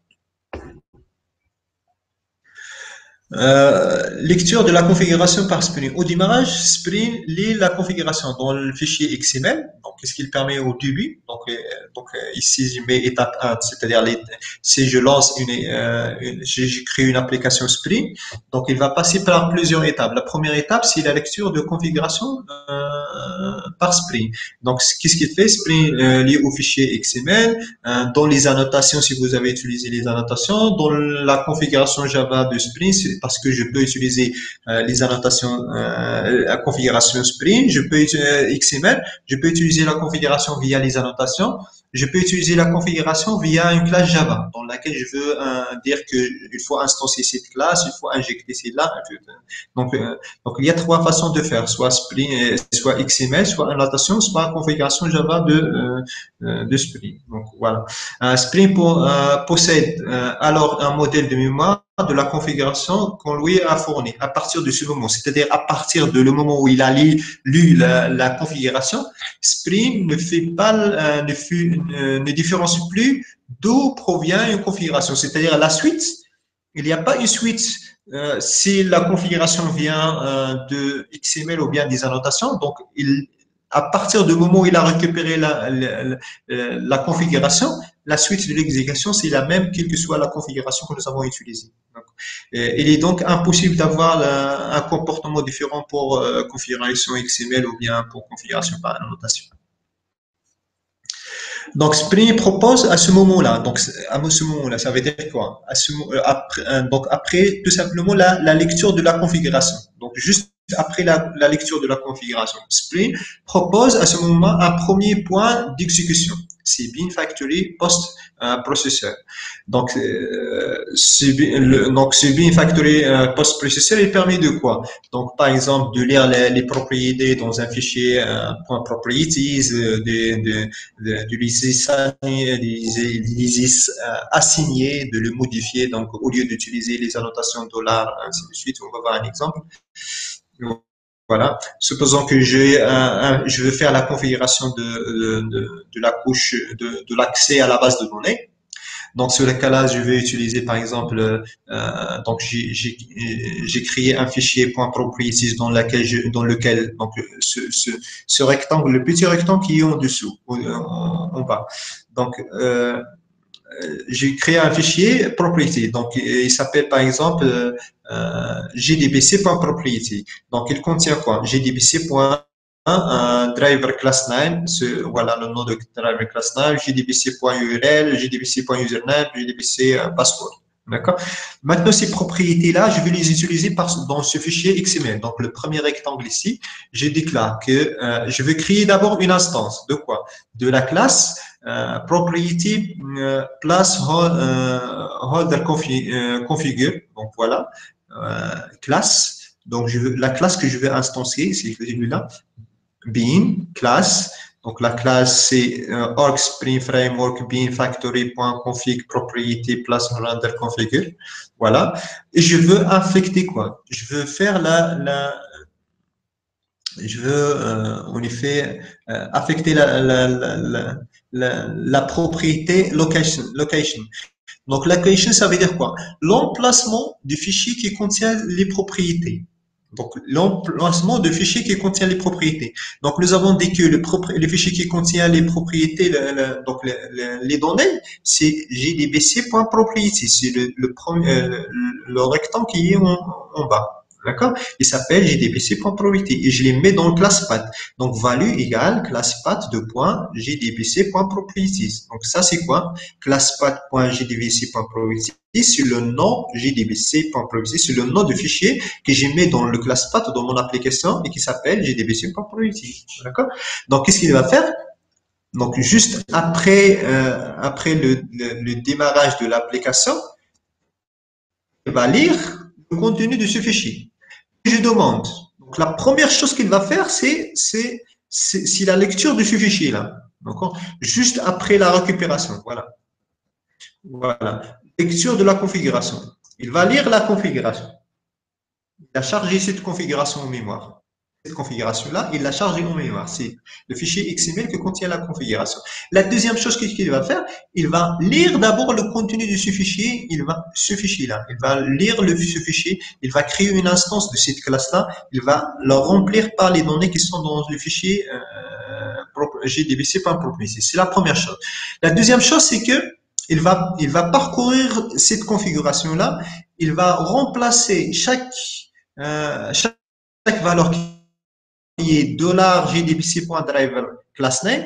Euh, lecture de la configuration par Spring. Au démarrage, Spring lit la configuration dans le fichier X M L. Donc, qu'est-ce qu'il permet au début? Donc, euh, donc euh, ici, je mets étape un, c'est-à-dire les, si je lance une, euh, une j'ai créé une application Spring, donc il va passer par plusieurs étapes. La première étape, c'est la lecture de configuration euh, par Spring. Donc, qu'est-ce qu'il fait? Spring euh, lit au fichier X M L, euh, dans les annotations, si vous avez utilisé les annotations, dans la configuration Java de Spring, parce que je peux utiliser euh, les annotations, euh, la configuration Spring, je peux utiliser euh, X M L, je peux utiliser la configuration via les annotations, je peux utiliser la configuration via une classe Java dans laquelle je veux euh, dire qu'il faut instancier cette classe, il faut injecter celle-là. Donc, euh, donc, il y a trois façons de faire, soit Spring, euh, soit X M L, soit annotation, soit configuration Java de, euh, de Spring. Donc, voilà. Euh, Spring pour, euh, possède euh, alors un modèle de mémoire de la configuration qu'on lui a fourni à partir de ce moment, c'est-à-dire à partir de le moment où il a lu, lu la, la configuration, Spring ne fait pas, euh, ne, fut, ne, ne différencie plus d'où provient une configuration, c'est-à-dire la suite. Il n'y a pas une suite euh, si la configuration vient euh, de X M L ou bien des annotations. Donc, il, à partir du moment où il a récupéré la, la, la, la configuration, la suite de l'exécution, c'est la même, quelle que soit la configuration que nous avons utilisée. Donc, euh, il est donc impossible d'avoir un comportement différent pour euh, configuration X M L ou bien pour configuration par annotation. Donc, Spring propose à ce moment-là, donc à ce moment-là, ça veut dire quoi? À ce, après, donc après, tout simplement la, la lecture de la configuration. Donc, juste après la, la lecture de la configuration, Spring propose à ce moment un premier point d'exécution. C'est bin factory post euh, processeur. Donc, euh, le, donc ce bin factory euh, post processeur, il permet de quoi? Donc, par exemple, de lire les, les propriétés dans un fichier euh, point .properties, de, de, de, de les assigner, de le modifier. Donc, au lieu d'utiliser les annotations dollars, ainsi de suite, on va voir un exemple. Voilà. Supposons que j'ai un, un, je veux faire la configuration de, de, de la couche de, de l'accès à la base de données. Donc, sur le cas-là, je vais utiliser, par exemple, euh, donc j'ai créé un fichier .properties dans lequel, je, dans lequel donc ce, ce, ce rectangle, le petit rectangle qui est en dessous, en, en bas. Donc, euh, j'ai créé un fichier property. Donc, il s'appelle par exemple euh, jdbc.property. Donc, il contient quoi? jdbc. Un driver class name, voilà le nom de driver class name, jdbc.url, jdbc.username, jdbc password. D'accord. Maintenant, ces propriétés-là, je vais les utiliser par, dans ce fichier X M L. Donc, le premier rectangle ici, je déclare que euh, je vais créer d'abord une instance. De quoi? De la classe euh, propriété euh, class euh, holder config, euh, configure. Donc, voilà, euh, classe. Donc, je veux, la classe que je vais instancier, c'est celui-là. Bin, classe. Donc, la classe, c'est euh, org spring framework bin factory.config propriété place render configure. Voilà. Et je veux infecter quoi? Je veux faire la, la je veux euh, en effet euh, affecter la, la, la, la, la propriété location, location. Donc, location, ça veut dire quoi? L'emplacement du fichier qui contient les propriétés. Donc, l'emplacement de fichier qui contient les propriétés. Donc, nous avons dit que le, le fichier qui contient les propriétés, le, le, donc le, le, les données, c'est jdbc.propriety. C'est le, le, euh, le, le rectangle qui est en, en bas. D'accord? Il s'appelle jdbc.propriety et je les mets dans le class path. Donc, value égale class path de point jdbc.propriety. Donc, ça, c'est quoi? Class path.jdbc.propriety, c'est le nom jdbc.propriety, c'est le nom de fichier que j'ai mis dans le class path dans mon application et qui s'appelle jdbc.propriety. D'accord? Donc, qu'est-ce qu'il va faire? Donc, juste après, euh, après le, le, le démarrage de l'application, il va lire le contenu de ce fichier. Je demande. Donc, la première chose qu'il va faire, c'est, c'est, c'est, la lecture de ce fichier-là. D'accord? Juste après la récupération. Voilà. Voilà. Lecture de la configuration. Il va lire la configuration. Il a chargé cette configuration en mémoire. Cette configuration-là, il l'a chargée en mémoire. C'est le fichier X M L que contient la configuration. La deuxième chose qu'il va faire, il va lire d'abord le contenu de ce fichier, il va, ce fichier-là. Il va lire le, ce fichier, il va créer une instance de cette classe-là, il va la remplir par les données qui sont dans le fichier euh, jdbc.propriety. C'est la première chose. La deuxième chose, c'est que il va, il va parcourir cette configuration-là, il va remplacer chaque euh, chaque, chaque valeur qui est $jdbc.driver class name,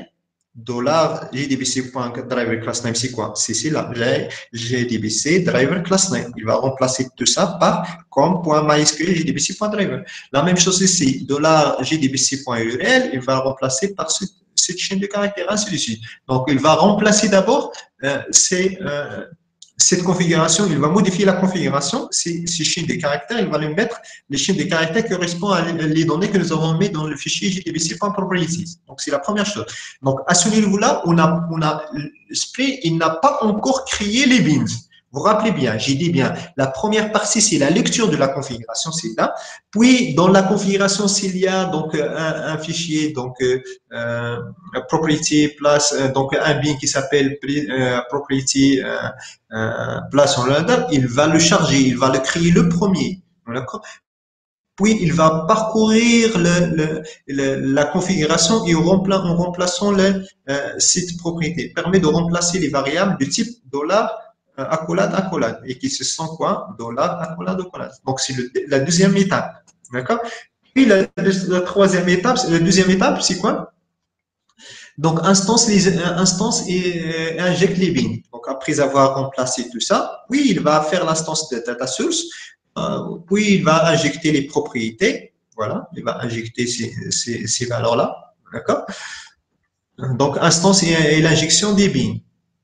$jdbc.driver class name, c'est quoi? C'est là, jdbc driver class name. Il va remplacer tout ça par com.mysql jdbc.driver. La même chose ici, $jdbc.url, il va remplacer par ce, cette chaîne de caractères, ainsi de suite. Donc, il va remplacer d'abord euh, ces euh, cette configuration, il va modifier la configuration, ces, ces chaînes de caractères, il va les mettre, les chaînes de caractères correspondent à les données que nous avons mis dans le fichier jdbc.propriety. Donc, c'est la première chose. Donc, à ce niveau-là, on a, on a, Spring, il n'a pas encore créé les bins. Vous vous rappelez bien, j'ai dit bien, la première partie, c'est la lecture de la configuration, c'est là. Puis, dans la configuration, s'il y a donc un, un fichier, donc euh, propriety plus, euh, donc un bin qui s'appelle euh, propriety euh, euh, place en ladder, il va le charger, il va le créer le premier. D'accord? Puis, il va parcourir le, le, le, la configuration et en, rempla, en remplaçant le euh, site propriété. Permet de remplacer les variables de type dollar euh, accolade accolade et qui se sont quoi? Dollar accolade accolade. Donc, c'est la deuxième étape. D'accord? Puis, la, la troisième étape, la deuxième étape, c'est quoi? Donc, instance, les, instance et euh, injecte les bins. Donc, après avoir remplacé tout ça, oui, il va faire l'instance de data source, euh, puis il va injecter les propriétés. Voilà, il va injecter ces, ces, ces valeurs-là. D'accord? Donc, instance et, et l'injection des bins.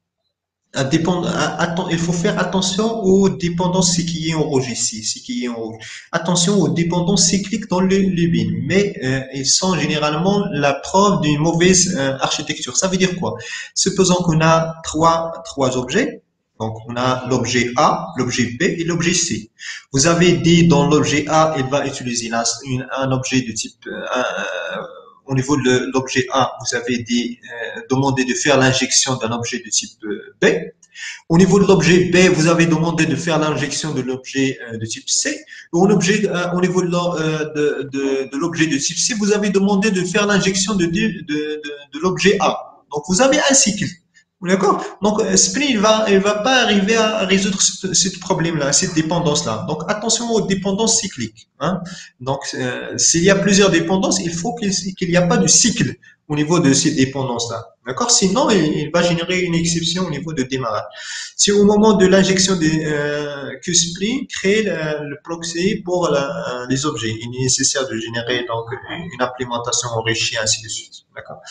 Il faut faire attention aux dépendances, ce qui est en rouge ici, ce qui est en rouge. Attention aux dépendances cycliques dans le, le bin, mais euh, ils sont généralement la preuve d'une mauvaise euh, architecture. Ça veut dire quoi? Supposons qu'on a trois, trois objets. Donc, on a l'objet A, l'objet B et l'objet C. Vous avez dit dans l'objet A, il va utiliser la, une, un objet de type euh, au niveau de l'objet A, vous avez dit, euh, demandé de faire l'injection d'un objet de type euh, B. Au niveau de l'objet B, vous avez demandé de faire l'injection de l'objet euh, de type C. Au, objet, euh, au niveau de, de, de, de l'objet de type C, vous avez demandé de faire l'injection de, de, de, de l'objet A. Donc, vous avez un cycle. D'accord? Donc, Spring, il va, il va pas arriver à résoudre ce, ce problème-là, cette dépendance-là. Donc, attention aux dépendances cycliques. Hein? Donc, euh, s'il y a plusieurs dépendances, il faut qu'il n'y ait pas de cycle au niveau de ces dépendances-là. D'accord? Sinon, il, il va générer une exception au niveau de démarrage. Si au moment de l'injection des, euh, que Spring crée le, le proxy pour la, les objets, il est nécessaire de générer donc une implémentation enrichie, ainsi de suite. D'accord?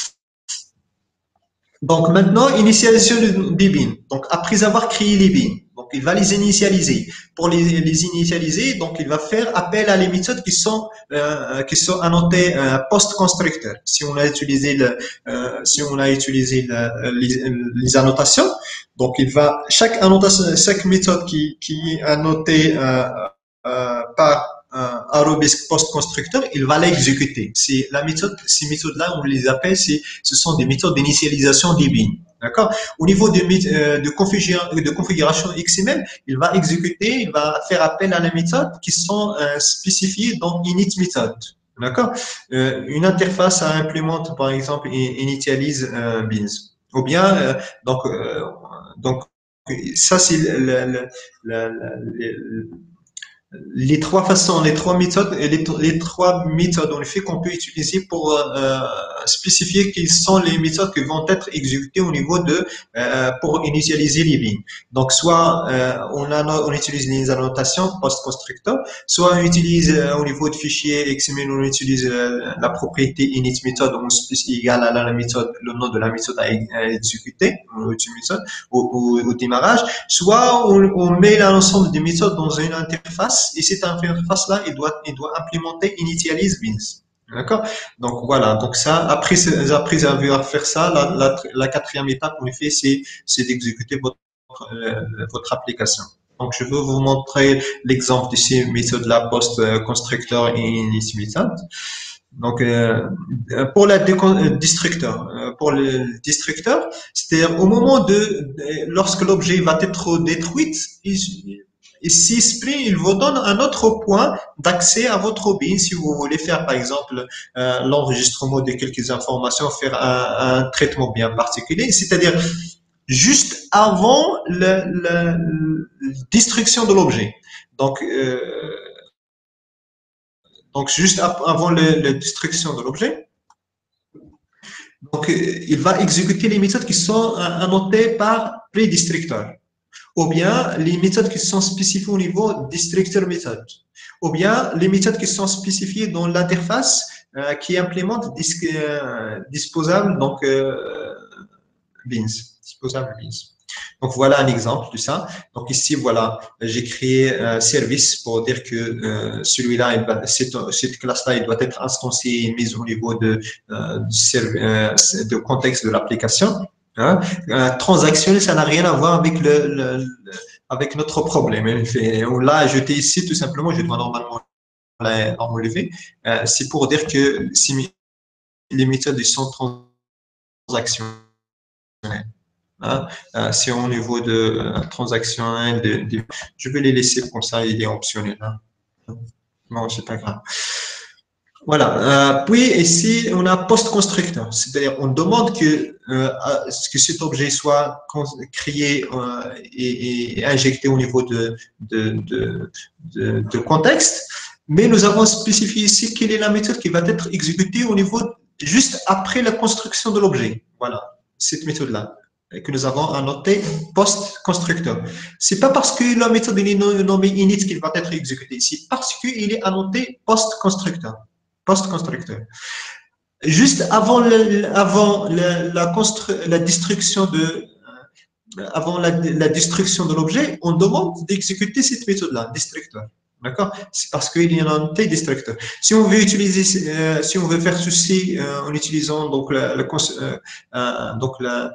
Donc maintenant, initialisation des bins. Donc après avoir créé les bins, donc il va les initialiser. Pour les, les initialiser, donc il va faire appel à les méthodes qui sont euh, qui sont annotées euh, post-constructeur. Si on a utilisé le, euh, si on a utilisé le, les, les annotations, donc il va chaque annotation, chaque méthode qui qui est annotée euh, euh, par un arabesque post-constructeur, il va l'exécuter. C'est la méthode, ces méthodes-là, on les appelle, c'est, ce sont des méthodes d'initialisation des bins. D'accord? Au niveau de, euh, de, configuration, de configuration X M L, il va exécuter, il va faire appel à la méthode qui sont euh, spécifiées dans init method. D'accord? Euh, une interface à implémente, par exemple, initialise euh, beans. Ou bien, euh, donc, euh, donc, ça, c'est le, le, le, le, les trois façons, les trois méthodes, et les, les trois méthodes en effet qu'on peut utiliser pour euh, spécifier quelles sont les méthodes qui vont être exécutées au niveau de euh, pour initialiser les lignes. Donc soit euh, on, a, on utilise les annotations post-constructor, soit on utilise euh, au niveau de fichier X M L, on utilise euh, la propriété init method égale à la méthode, le nom de la méthode à, à exécuter, ou, au, au, au démarrage, soit on, on met l'ensemble des méthodes dans une interface et cette interface-là, il doit, il doit implémenter initialize beans. D'accord? Donc voilà. Donc ça, après, après avoir fait ça, la, la, la quatrième étape, en effet, c'est, c'est d'exécuter votre, euh, votre application. Donc je veux vous montrer l'exemple de ces méthodes-là, post-constructor et init method. Donc, euh, pour la destructeur, euh, pour le destructeur, c'est-à-dire au moment de, de lorsque l'objet va être détruit, il, ici Spring, il vous donne un autre point d'accès à votre bin si vous voulez faire par exemple euh, l'enregistrement de quelques informations, faire un, un traitement bien particulier, c'est-à-dire juste avant la, la, la destruction de l'objet. Donc, euh, donc juste avant la, la destruction de l'objet. Donc, il va exécuter les méthodes qui sont annotées par prédistricteur, ou bien les méthodes qui sont spécifiées au niveau destructeur méthode, ou bien les méthodes qui sont spécifiées dans l'interface euh, qui implémente dis euh, disposable, donc euh, beans, disposable beans. Donc voilà un exemple de ça. Donc ici voilà, j'ai créé un service pour dire que euh, celui-là, cette, cette classe-là, il doit être instanciée et mise au niveau de euh, du euh, de contexte de l'application. Hein. Euh, transactionnel, ça n'a rien à voir avec le, le, le avec notre problème. On l'a ajouté ici tout simplement. Je dois normalement l'enlever. Euh, c'est pour dire que si les méthodes sont transactionnelles. Hein, euh, c'est au niveau de euh, transactionnel, de, de, je vais les laisser comme ça, il est optionnel. Hein. Non, c'est pas grave. Voilà. Euh, puis ici, on a post-constructeur, c'est-à-dire on demande que, euh, que cet objet soit créé euh, et, et, injecté au niveau de, de, de, de, de contexte, mais nous avons spécifié ici quelle est la méthode qui va être exécutée au niveau juste après la construction de l'objet. Voilà, cette méthode-là que nous avons annoté post-constructeur. C'est pas parce que la méthode est nommée init qu'il va être exécuté, c'est parce qu'il est annoté post-constructeur. Post-constructeur. Juste avant, le, avant la, la, la destruction de avant la, la destruction de l'objet, on demande d'exécuter cette méthode-là, destructeur. D'accord? C'est parce qu'il y a un annoté destructeur. Si on veut utiliser, euh, si on veut faire ceci euh, en utilisant donc la, la euh, donc la,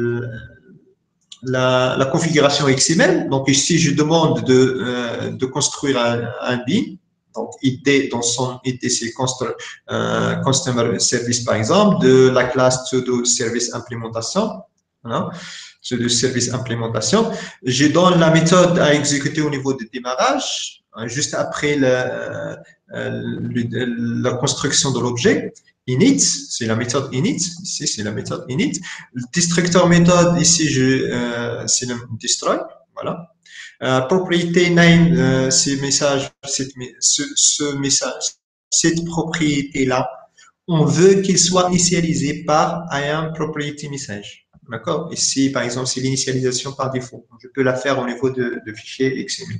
la, la, configuration X M L, donc ici je demande de, euh, de construire un, un bin. Donc, I D dans son I D C euh, Customer Service, par exemple, de la classe pseudo service implémentation. Voilà. Pseudo service implémentation. Je donne la méthode à exécuter au niveau du démarrage, juste après la, la construction de l'objet. Init, c'est la méthode init. Ici, c'est la méthode init. Le destructeur méthode, ici, je, euh, c'est le destroy. Voilà. Euh, propriété name, euh, ces messages, cette, ce, ce message, cette propriété-là, on veut qu'il soit initialisé par I am propriety message. D'accord? Ici, par exemple, c'est l'initialisation par défaut. Je peux la faire au niveau de, de fichier X M L.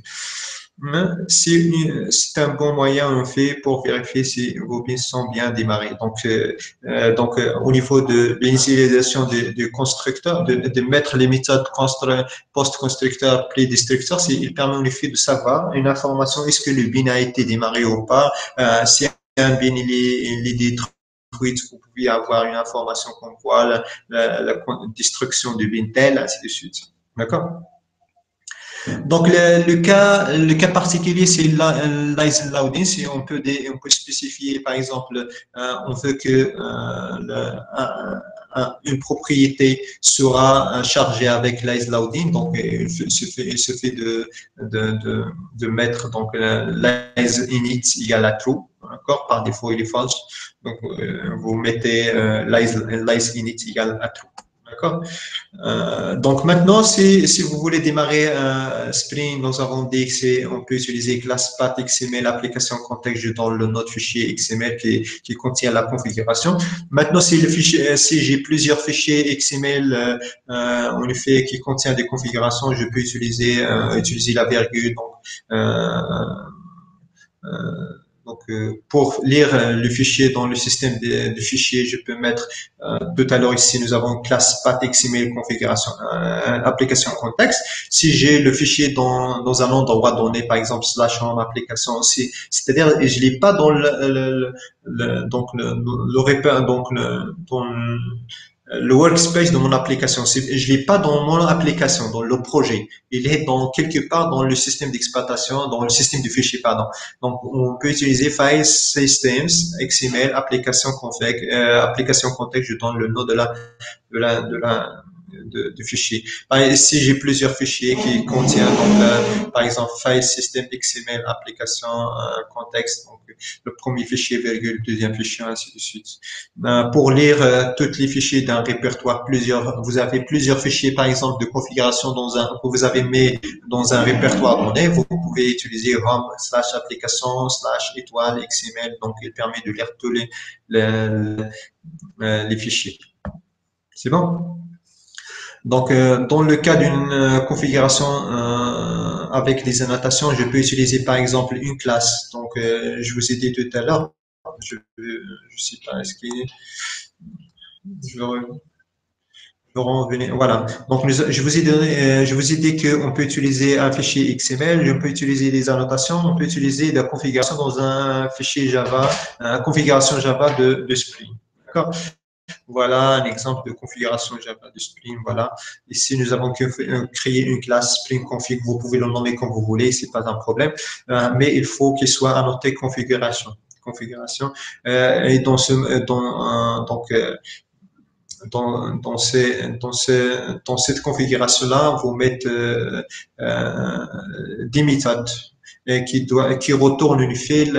C'est un bon moyen en fait pour vérifier si vos bins sont bien démarrés. Donc, euh, donc euh, au niveau de l'initialisation du, du constructeur, de, de mettre les méthodes post-constructeur, pré-destructeur, il permet en effet de savoir une information, est-ce que le bin a été démarré ou pas, euh, si un bin il est, il est détruit, vous pouvez avoir une information comme quoi la, la, la destruction du bin tel, ainsi de suite. D'accord? Donc le, le cas le cas particulier c'est l'I loading, si on peut on peut spécifier par exemple euh, on veut que euh, le, un, un, une propriété sera chargée avec l'is loading, donc il se fait, il se fait de, de, de, de mettre donc l'is init égale à true, d'accord, par défaut il est false, donc euh, vous mettez euh, l'is init égale à true, d'accord. Euh, donc maintenant, si, si vous voulez démarrer un Spring, nous avons dit que on peut utiliser classe path X M L, application contexte dans le notre fichier X M L qui, qui contient la configuration. Maintenant, si le fichier, si j'ai plusieurs fichiers X M L euh, euh, en effet qui contient des configurations, je peux utiliser euh, utiliser la virgule. Donc, euh, euh, donc, euh, pour lire euh, le fichier dans le système de, de fichiers, je peux mettre euh, tout à l'heure ici, nous avons classe path X M L configuration euh, application contexte. Si j'ai le fichier dans, dans un endroit donné, par exemple slash home application aussi, c'est-à-dire je l'ai pas dans le, le, le donc le, le repère, donc le, dans le, le workspace de mon application. Je l'ai pas dans mon application, dans le projet. Il est dans quelque part dans le système d'exploitation, dans le système du fichier, pardon. Donc, on peut utiliser File Systems, X M L, application config, euh, application contexte. Je donne le nom de la, de la, de la, de, de fichier. Si j'ai plusieurs fichiers qui contiennent donc euh, par exemple file system X M L application euh, contexte, donc le premier fichier virgule deuxième fichier ainsi de suite. Euh, pour lire euh, tous les fichiers d'un répertoire, plusieurs vous avez plusieurs fichiers par exemple de configuration dans un que vous avez mis dans un répertoire donné, vous pouvez utiliser home slash application slash étoile X M L, donc il permet de lire tous les les, les fichiers. C'est bon? Donc, euh, dans le cas d'une euh, configuration euh, avec des annotations, je peux utiliser par exemple une classe. Donc, euh, je vous ai dit tout à l'heure, je ne sais pas, est-ce que je vais revenir. Voilà. Donc, je vous ai donné, euh, je vous ai dit qu'on peut utiliser un fichier X M L, je peux utiliser des annotations, on peut utiliser la configuration dans un fichier Java, une configuration Java de, de Spring. D'accord? Voilà un exemple de configuration Java de Spring. Voilà. Ici, nous avons créé une classe Spring Config. Vous pouvez le nommer comme vous voulez, c'est pas un problème. Euh, mais il faut qu'il soit annoté configuration. Configuration. Euh, et dans ce, dans, euh, donc, euh, dans, dans, ces, dans, ces, dans cette configuration-là, vous mettez euh, euh, des méthodes qui, doit, qui retournent une file,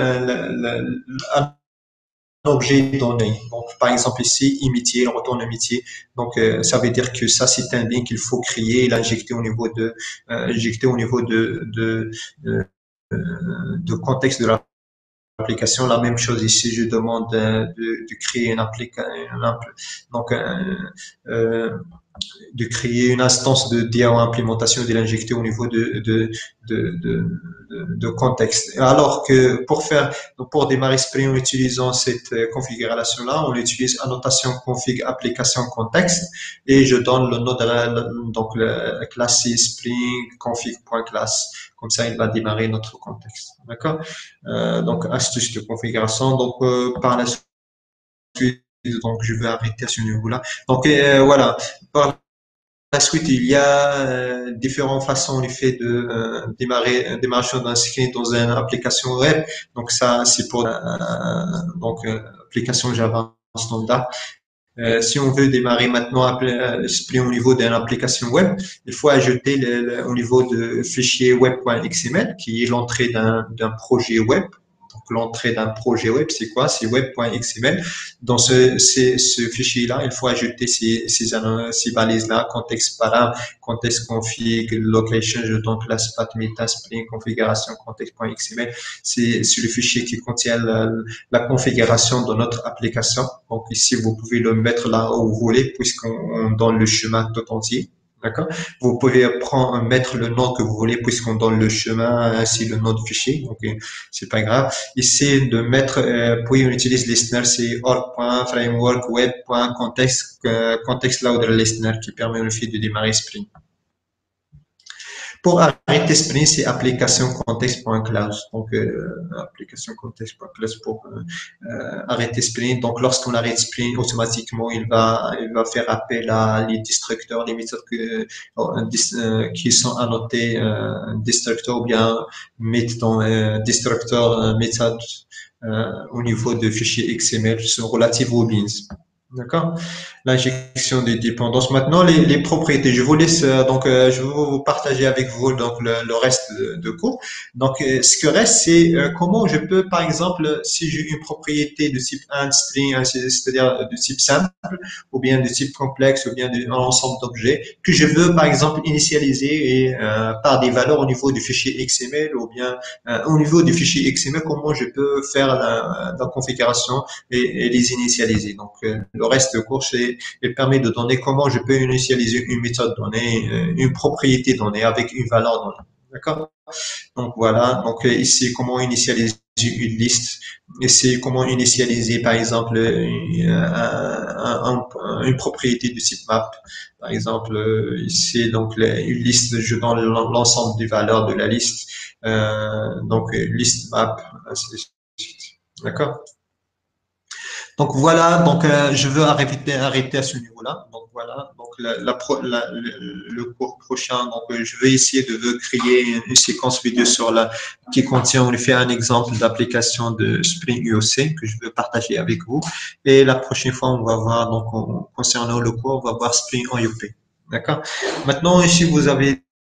un objet donné. Donc, par exemple, ici, imitier, il retourne imitier. Donc, euh, ça veut dire que ça, c'est un lien qu'il faut créer, l'injecter au niveau de, euh, injecter au niveau de, de, de, de contexte de l'application. La même chose ici, je demande de, de créer une application, donc, euh, euh, de créer une instance de D A O implémentation et de l'injecter au niveau de, de, de, de, de contexte. Alors que pour faire, pour démarrer Spring en utilisant cette configuration-là, on utilise annotation config application contexte et je donne le nom de la, donc la classe Spring config.class. Comme ça, il va démarrer notre contexte. D'accord? Euh, donc, astuce de configuration. Donc, euh, par la suite, donc, je vais arrêter à ce niveau-là. Donc, euh, voilà. Par la suite, il y a euh, différentes façons en effet de euh, démarrer un démarrage d'un script dans une application web. Donc ça, c'est pour euh, donc euh, application Java standard. Euh, si on veut démarrer maintenant euh, Spring au niveau d'une application web, il faut ajouter le, le, au niveau de fichier web.xml qui est l'entrée d'un d'un projet web. L'entrée d'un projet web, c'est quoi? C'est web.xml. Dans ce, ce, ce fichier-là, il faut ajouter ces, ces, ces balises-là, contexte param, contexte config, location, je donne classe path meta spring, configuration, contexte.xml. C'est le fichier qui contient la, la configuration de notre application. Donc ici, vous pouvez le mettre là où vous voulez, puisqu'on donne le chemin tout entier. D'accord? Vous pouvez prendre, mettre le nom que vous voulez puisqu'on donne le chemin ainsi le nom du fichier. Donc, c'est pas grave. Ici, de mettre, euh, puis on utilise listener, c'est org.framework.web.context, euh, context loader listener qui permet au fait de démarrer Spring. Pour arrêter Spring, c'est application context.class. Donc, euh, application context.class pour euh, euh, arrêter Spring. Donc, lorsqu'on arrête Spring, automatiquement, il va, il va faire appel à les destructeurs, les méthodes que, euh, qui sont annotées euh, destructeur ou bien mettre dans euh, destructeur euh, méthode euh, au niveau de fichiers X M L sont relatives aux beans. D'accord? L'injection des dépendances. Maintenant, les, les propriétés. Je vous laisse, euh, donc, euh, je vais vous partager avec vous donc le, le reste de, de cours. Donc, euh, ce que reste, c'est euh, comment je peux, par exemple, si j'ai une propriété de type un string, hein, c'est- c'est-à-dire de type simple, ou bien de type complexe, ou bien de- un ensemble d'objets, que je veux, par exemple, initialiser et, euh, par des valeurs au niveau du fichier X M L, ou bien euh, au niveau du fichier X M L, comment je peux faire la, la configuration et, et les initialiser. Donc, euh, le reste du cours, c'est, il permet de donner comment je peux initialiser une méthode donnée, euh, une propriété donnée avec une valeur donnée. D'accord? Donc voilà, donc euh, ici comment initialiser une liste, ici comment initialiser par exemple une, un- un- une propriété du type map. Par exemple, euh, ici donc une liste, je donne l'ensemble des valeurs de la liste, euh, donc liste map, ainsi de suite. D'accord? Donc voilà, donc euh, je veux arrêter, arrêter à ce niveau-là. Donc voilà, donc la, la pro- la- le, le cours prochain, donc euh, je vais essayer de de créer une, une séquence vidéo sur la qui contient en effet un exemple d'application de Spring U O C que je veux partager avec vous. Et la prochaine fois, on va voir donc on- concernant le cours, on va voir Spring en U P. D'accord? Maintenant, si vous avez